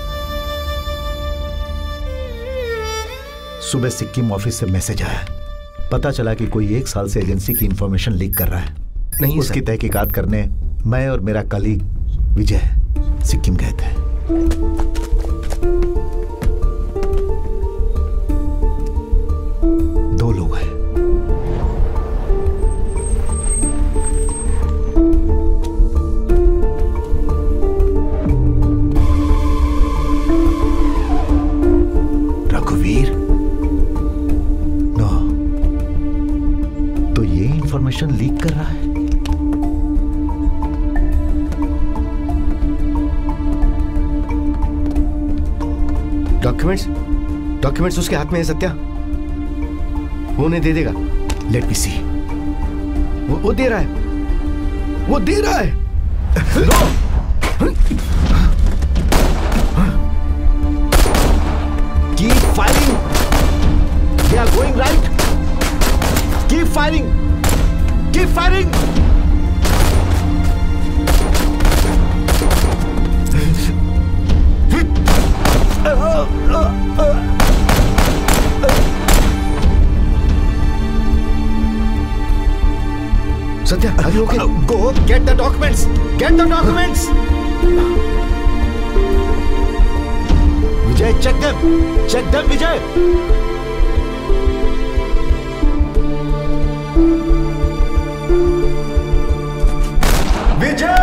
सुबह सिक्किम ऑफिस से मैसेज आया, पता चला कि कोई 1 साल से एजेंसी की इंफॉर्मेशन लीक कर रहा है। नहीं, उसकी तहकीकात करने मैं और मेरा कलीग विजय सिक्किम गए थे। दो लोग हैं। रघुवीर? नो, तो ये इंफॉर्मेशन लीक कर रहा है। डॉक्यूमेंट्स उसके हाथ में है सत्या, वो उन्हें दे देगा। Let me see. वो दे रहा है, वो दे रहा है। Keep firing. They are going right. Keep firing. Keep firing. Satya, are you okay? Go get the documents. Get the documents. Vijay, check them. Check them, Vijay. Vijay!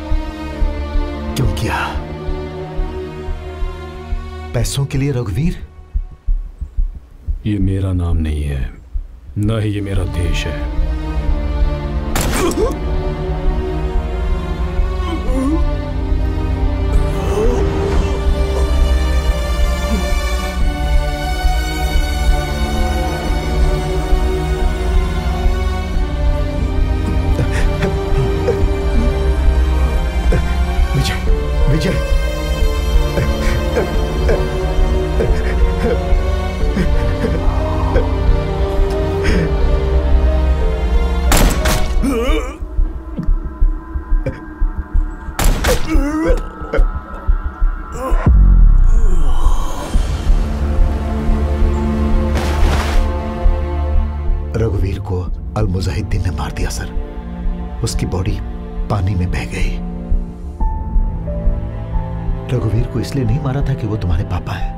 पैसों के लिए रघुवीर? ये मेरा नाम नहीं है, न ही ये मेरा देश है। विजय, रघुवीर को अल मुजाहिद्दीन ने मार दिया सर। उसकी बॉडी पानी में बह गई। रघुवीर को इसलिए नहीं मारा था कि वो तुम्हारे पापा है,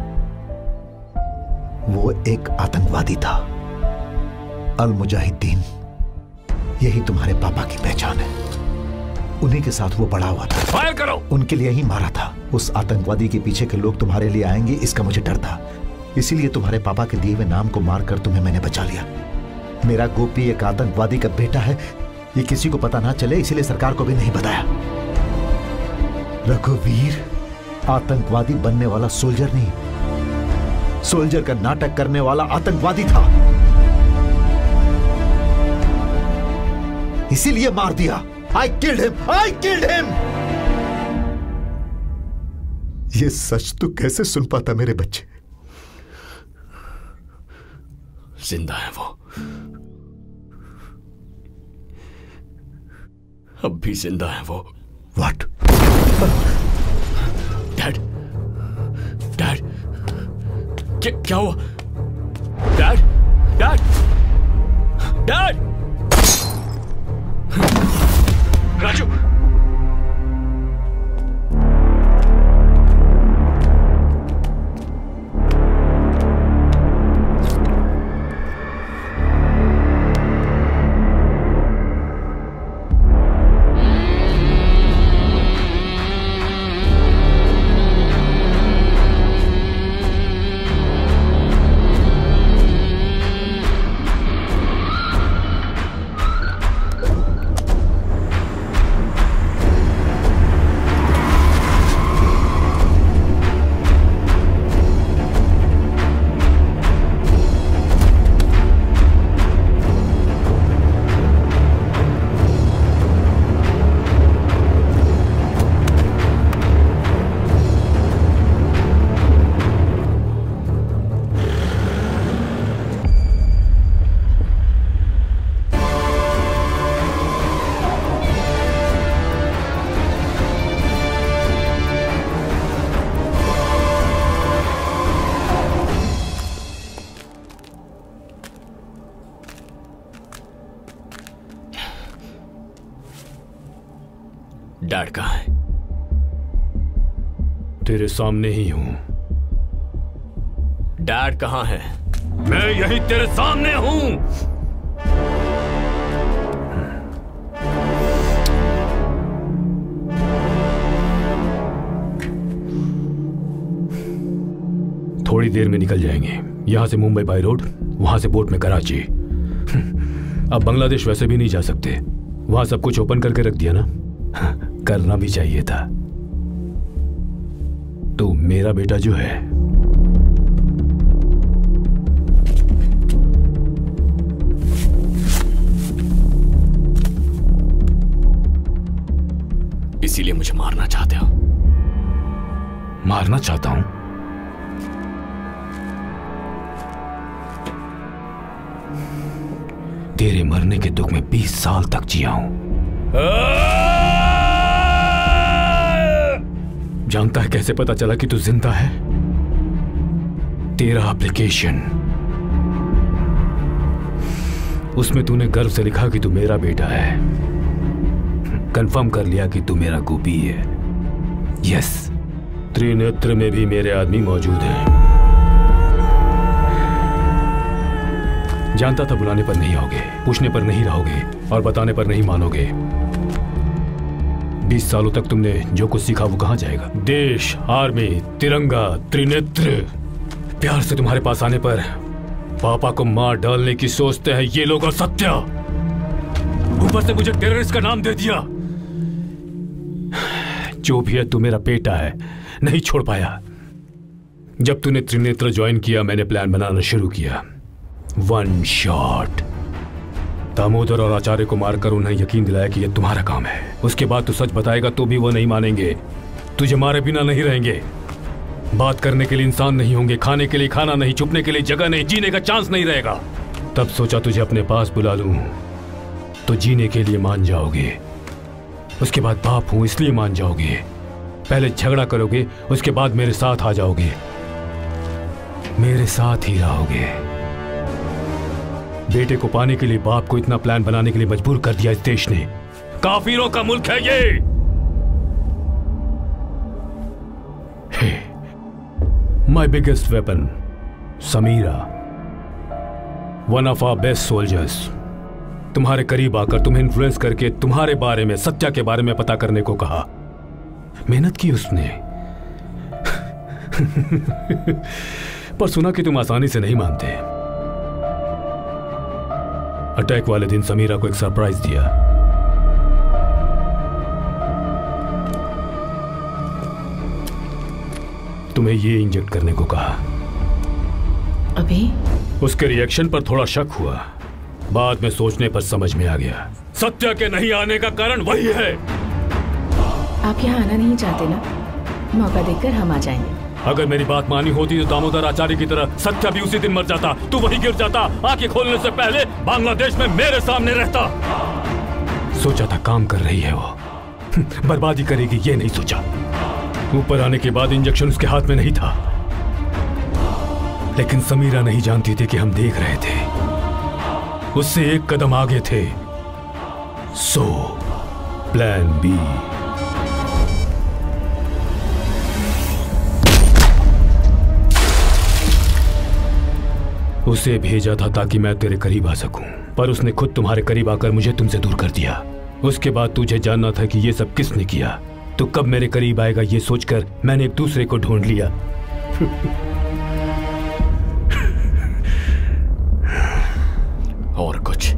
वो एक आतंकवादी था। अल मुजाहिद्दीन यही तुम्हारे पापा की पहचान है। उन्हीं के साथ वो बड़ा हुआ था। फायर करो! उनके लिए ही मारा था। उस आतंकवादी के पीछे के लोग तुम्हारे लिए आएंगे, इसका मुझे डर था। इसीलिए तुम्हारे पापा के दिए हुए नाम को मारकर तुम्हें मैंने बचा लिया। मेरा गोपी एक आतंकवादी का बेटा है, ये किसी को पता ना चले, इसीलिए सरकार को भी नहीं बताया। रघुवीर आतंकवादी बनने वाला सोल्जर नहीं, सोल्जर का नाटक करने वाला आतंकवादी था, इसीलिए मार दिया। I killed him! I killed him! ये सच तो कैसे सुन पाता मेरे बच्चे? जिंदा है वो, अब भी जिंदा है वो। What? डैड, डैड, क्या हुआ? Dad, dad, dad! Raju! Dad कहाँ है? तेरे सामने ही हूं। डैड कहाँ है? मैं यही तेरे सामने हूं। थोड़ी देर में निकल जाएंगे यहां से। मुंबई बाय रोड, वहां से बोट में कराची। अब बांग्लादेश वैसे भी नहीं जा सकते, वहां सब कुछ ओपन करके रख दिया ना। करना भी चाहिए था। तो मेरा बेटा जो है, इसीलिए मुझे मारना चाहते हो? मारना चाहता हूं? तेरे मरने के दुख में 20 साल तक जिया हूं। जानता है कैसे पता चला कि तू जिंदा है? तेरा एप्लीकेशन, उसमें तूने गर्व से लिखा कि तू मेरा बेटा है। कंफर्म कर लिया कि तू मेरा गोपी है। यस, त्रिनेत्र में भी मेरे आदमी मौजूद हैं। जानता था बुलाने पर नहीं आओगे, पूछने पर नहीं रहोगे और बताने पर नहीं मानोगे। 20 सालों तक तुमने जो कुछ सीखा वो कहां जाएगा? देश, आर्मी, तिरंगा, त्रिनेत्र। प्यार से तुम्हारे पास आने पर पापा को मार डालने की सोचते हैं ये लोग, और सत्या ऊपर से मुझे टेररिस्ट का नाम दे दिया। जो भी है तू मेरा बेटा है, नहीं छोड़ पाया। जब तूने त्रिनेत्र ज्वाइन किया मैंने प्लान बनाना शुरू किया। 1 शॉट। दामोदर और आचार्य को मारकर उन्हें यकीन दिलाया कि यह तुम्हारा काम है। उसके बाद तू सच बताएगा तो भी वो नहीं मानेंगे, तुझे मारे बिना नहीं रहेंगे। बात करने के लिए इंसान नहीं होंगे, खाने के लिए खाना नहीं, छुपने के लिए जगह नहीं, जीने का चांस नहीं रहेगा। तब सोचा तुझे अपने पास बुला लूं तो जीने के लिए मान जाओगे। उसके बाद बाप हूं इसलिए मान जाओगे। पहले झगड़ा करोगे, उसके बाद मेरे साथ आ जाओगे, मेरे साथ ही रहोगे। बेटे को पाने के लिए बाप को इतना प्लान बनाने के लिए मजबूर कर दिया इस देश ने। काफिरों का मुल्क है ये। My biggest weapon, Samira, one of our best soldiers. तुम्हारे करीब आकर तुम्हें इन्फ्लुएंस करके तुम्हारे बारे में, सत्या के बारे में पता करने को कहा। मेहनत की उसने पर सुना कि तुम आसानी से नहीं मानते। अटैक वाले दिन समीरा को एक सरप्राइज दिया। तुम्हें ये इंजेक्ट करने को कहा। अभी उसके रिएक्शन पर थोड़ा शक हुआ, बाद में सोचने पर समझ में आ गया सत्या के नहीं आने का कारण वही है। आप यहाँ आना नहीं चाहते ना? मौका देखकर हम आ जाएंगे। अगर मेरी बात मानी होती तो दामोदर आचार्य की तरह सत्या भी उसी दिन मर जाता। तू वही गिर जाता, आंखें खोलने से पहले बांग्लादेश में मेरे सामने रहता। सोचा था काम कर रही है वो, बर्बादी करेगी ये नहीं सोचा। ऊपर आने के बाद इंजेक्शन उसके हाथ में नहीं था, लेकिन समीरा नहीं जानती थी कि हम देख रहे थे। उससे एक कदम आगे थे। So plan B. उसे भेजा था ताकि मैं तेरे करीब आ सकूं, पर उसने खुद तुम्हारे करीब आकर मुझे तुमसे दूर कर दिया। उसके बाद तुझे जानना था कि ये सब किसने किया। तो कब मेरे करीब आएगा ये सोचकर मैंने एक दूसरे को ढूंढ लिया। और कुछ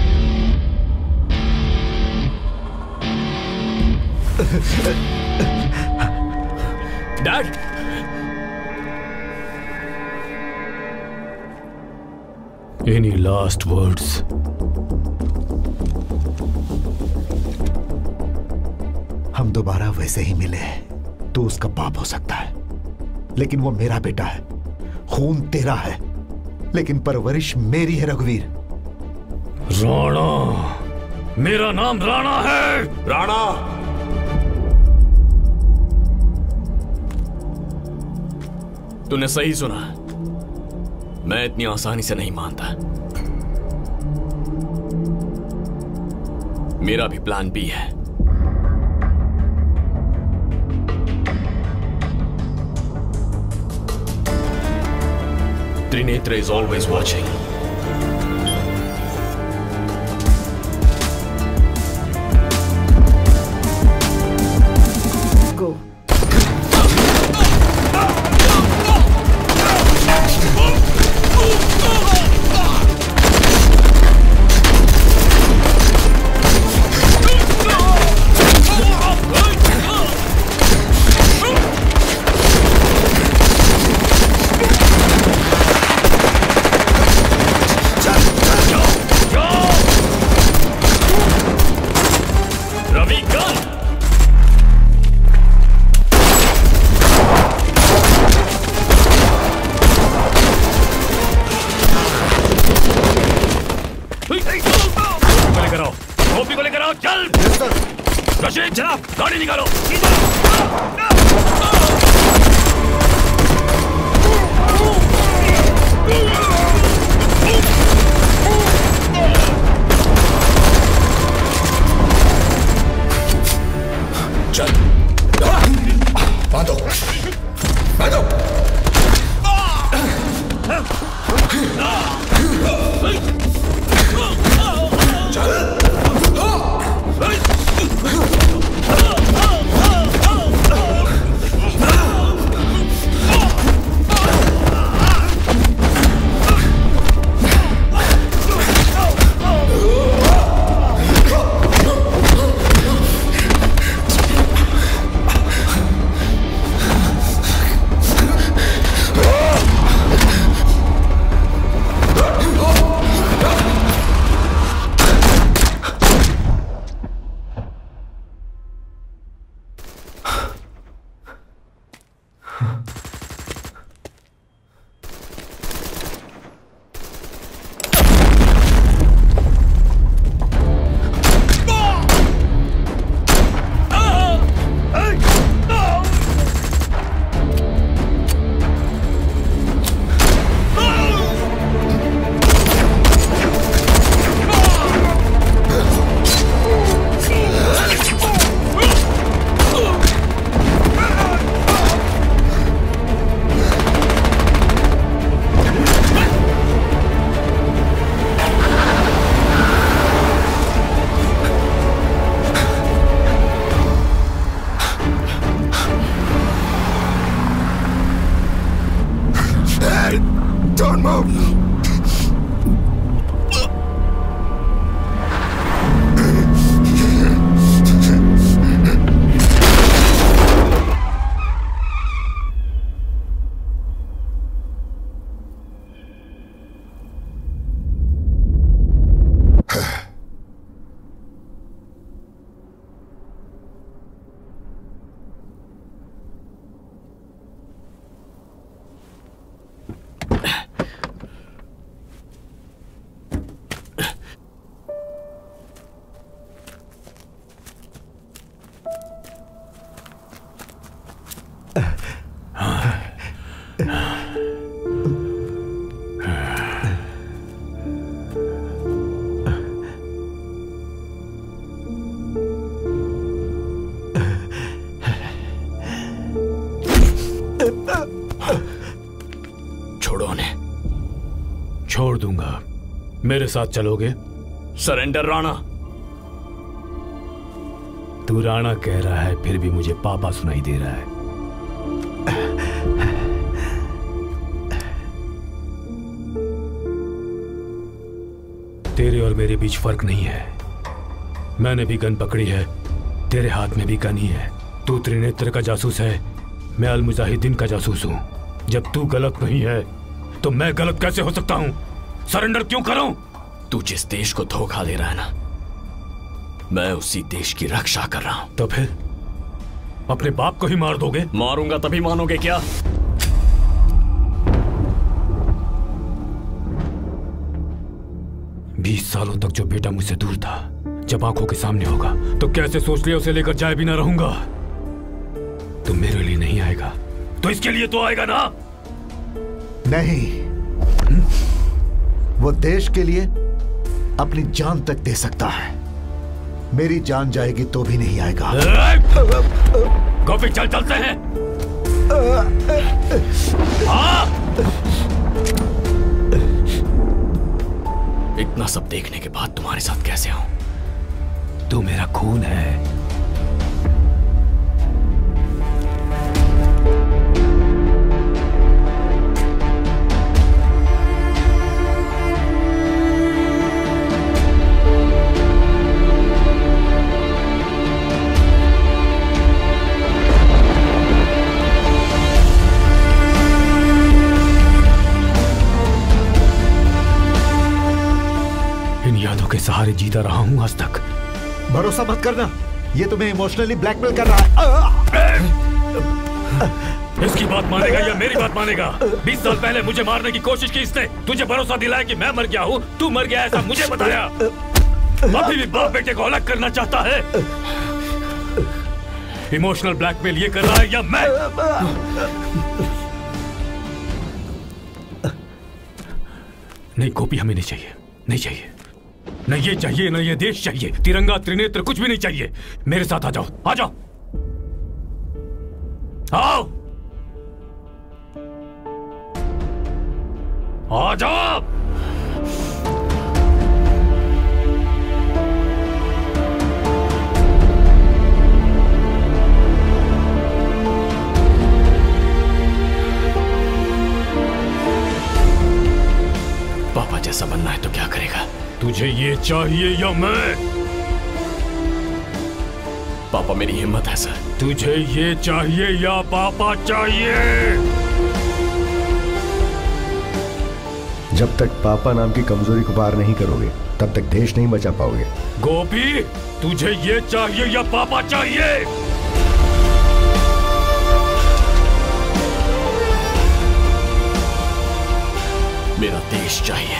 डैड, एनी लास्ट वर्ड्स? हम दोबारा वैसे ही मिले तो उसका बाप हो सकता है, लेकिन वो मेरा बेटा है। खून तेरा है, लेकिन परवरिश मेरी है रघुवीर। राणा, मेरा नाम राणा है। राणा, तूने सही सुना। मैं इतनी आसानी से नहीं मानता। मेरा भी प्लान बी है। Trinetra is always watching. Go. गाड़ी निकालो। चल, बांधो, बांधो। चल। मेरे साथ चलोगे? सरेंडर राणा। तू राणा कह रहा है, फिर भी मुझे पापा सुनाई दे रहा है। तेरे और मेरे बीच फर्क नहीं है। मैंने भी गन पकड़ी है, तेरे हाथ में भी गन ही है। तू त्रिनेत्र का जासूस है, मैं अल मुजाहिदीन का जासूस हूं। जब तू गलत नहीं है तो मैं गलत कैसे हो सकता हूं? सरेंडर क्यों करूं? तू जिस देश को धोखा दे रहा है ना, मैं उसी देश की रक्षा कर रहा हूं। तो फिर अपने बाप को ही मार दोगे? मारूंगा तभी मानोगे क्या? 20 सालों तक जो बेटा मुझसे दूर था, जब आंखों के सामने होगा तो कैसे सोच लिया उसे लेकर जाए भी ना रहूंगा। तो मेरे लिए नहीं आएगा तो इसके लिए तो आएगा ना? नहीं, वो देश के लिए अपनी जान तक दे सकता है। मेरी जान जाएगी तो भी नहीं आएगा। गोपी चल चलते हैं। इतना सब देखने के बाद तुम्हारे साथ कैसे आऊं? तू मेरा खून है। के सहारे जीता रहा हूं आज तक। भरोसा मत करना, ये तुम्हें इमोशनली ब्लैकमेल कर रहा है। इसकी बात मानेगा या मेरी बात मानेगा? 20 साल पहले मुझे मारने की कोशिश की इसने, तुझे भरोसा दिलाया कि मैं मर गया हूं, तू मर गया ऐसा मुझे बताया। अभी भी बाप बेटे को अलग करना चाहता है। इमोशनल ब्लैकमेल ये कर रहा है या मैं? नहीं गोपी, हमें नहीं चाहिए, नहीं चाहिए। न ये चाहिए, न ये देश चाहिए, तिरंगा त्रिनेत्र कुछ भी नहीं चाहिए। मेरे साथ आ जाओ, आ जाओ, आओ, आ जाओ। पापा जैसा बनना है तो क्या करेगा? तुझे ये चाहिए या मैं? पापा मेरी हिम्मत है सर। तुझे ये चाहिए या पापा चाहिए? जब तक पापा नाम की कमजोरी को पार नहीं करोगे तब तक देश नहीं बचा पाओगे। गोपी, तुझे ये चाहिए या पापा चाहिए? मेरा देश चाहिए।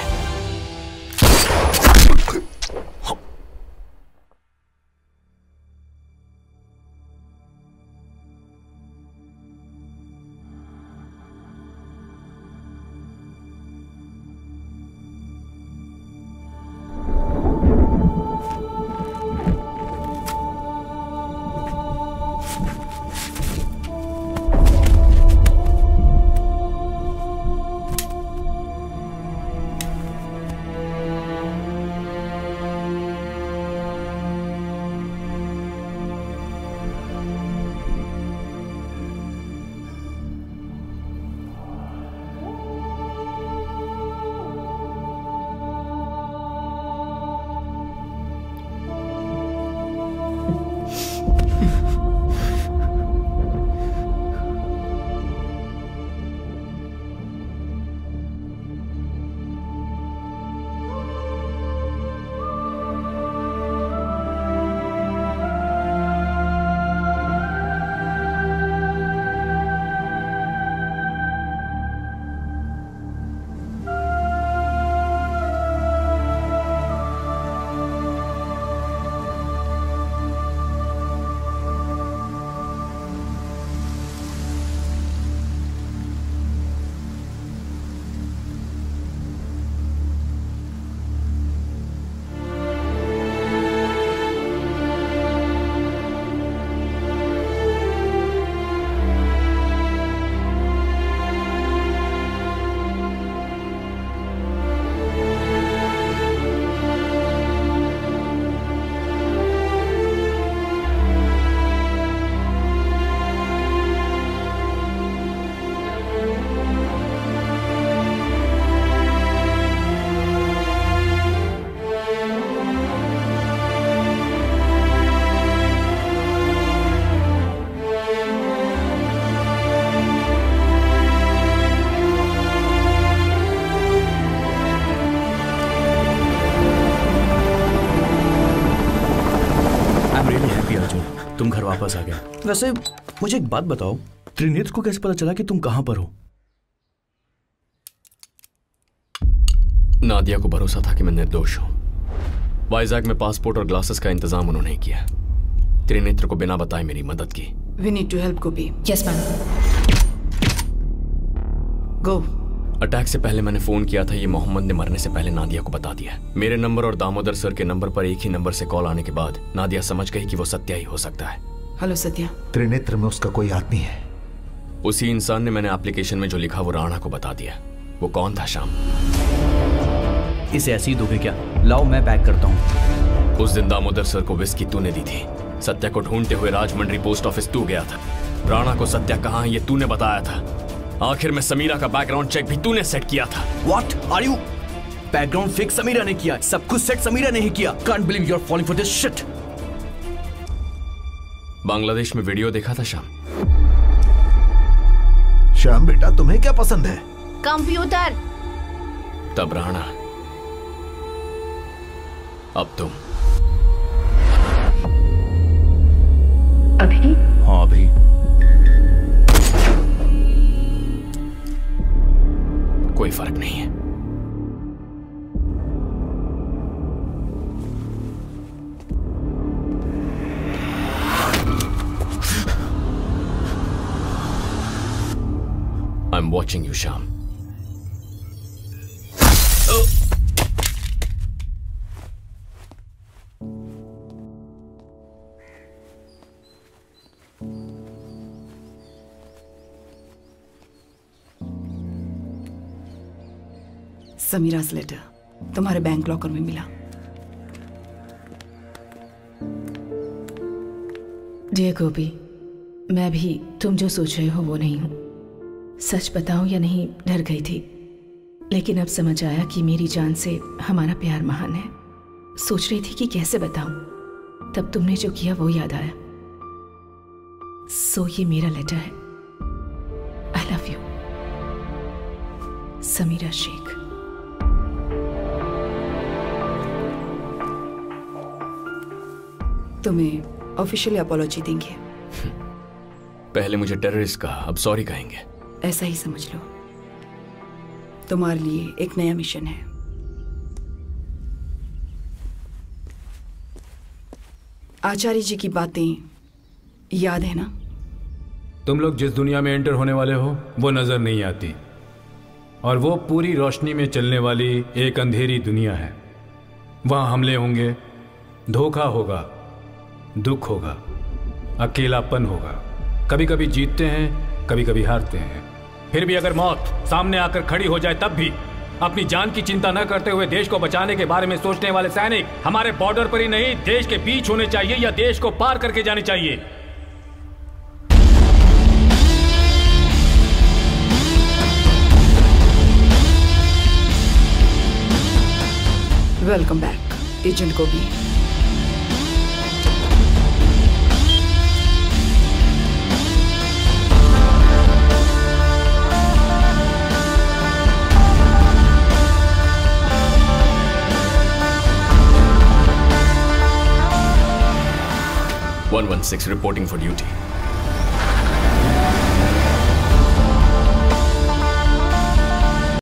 तुम घर वापस आ गए। वैसे मुझे एक बात बताओ, त्रिनेत्र को कैसे पता चला कि तुम कहां पर हो? नादिया को भरोसा था कि मैं निर्दोष हूं। वाइजैक में पासपोर्ट और ग्लासेस का इंतजाम उन्होंने किया। त्रिनेत्र को बिना बताए मेरी मदद की। We need to help Gopi. Yes, ma'am. Go. Attack से पहले मैंने फोन किया था, ये मोहम्मद ने मरने से पहले नादिया को बता दिया। मेरे नंबर और दामोदर सर के नंबर पर एक ही नंबर से कॉल आने के बाद नादिया समझ गई कि वो सत्या ही हो सकता है। हेलो सत्या। त्रिनेत्र में उसका कोई आदमी है। उसी इंसान ने मैंने एप्लीकेशन में जो लिखा वो राणा को बता दिया। वो कौन था श्याम? इसे ऐसे ही दोगे क्या? लाओ मैं पैक करता हूँ। उस दिन दामोदर सर को विस्की तूने दी थी। सत्या को ढूंढते हुए राजमंड्री पोस्ट ऑफिस तू गया था। राणा को सत्या कहाँ है ये तूने बताया था। आखिर में समीरा का बैकग्राउंड चेक भी तूने सेट किया था। What are you? Background fix Sameera ने किया, सब कुछ सेट समीरा ने ही किया। Can't believe you're falling for this shit. Bangladesh में वीडियो देखा था श्याम। श्याम बेटा तुम्हें क्या पसंद है? कंप्यूटर। तब राणा, अब तुम। अभी? हाँ अभी। कोई फर्क नहीं है। I'm watching you, Sham. Sameera's letter तुम्हारे बैंक लॉकर में मिला। डियर गोपी, मैं भी तुम जो सोच रहे हो वो नहीं हूं। सच बताऊं या नहीं डर गई थी, लेकिन अब समझ आया कि मेरी जान से हमारा प्यार महान है। सोच रही थी कि कैसे बताऊं, तब तुमने जो किया वो याद आया। सो ये मेरा लेटर है। I love you, Sameera Sheikh. तुम्हें ऑफिशियली अपॉलॉजी देंगे। पहले मुझे टेररिस्ट कहा, अब सॉरी कहेंगे। ऐसा ही समझ लो। तुम्हारे लिए एक नया मिशन है। आचार्य जी की बातें याद है ना? तुम लोग जिस दुनिया में एंटर होने वाले हो वो नजर नहीं आती, और वो पूरी रोशनी में चलने वाली एक अंधेरी दुनिया है। वहां हमले होंगे, धोखा होगा, दुख होगा, अकेलापन होगा। कभी कभी जीतते हैं, कभी कभी हारते हैं। फिर भी अगर मौत सामने आकर खड़ी हो जाए तब भी अपनी जान की चिंता न करते हुए देश को बचाने के बारे में सोचने वाले सैनिक हमारे बॉर्डर पर ही नहीं, देश के बीच होने चाहिए या देश को पार करके जाने चाहिए। Welcome back agent Gopi. (116) reporting for duty.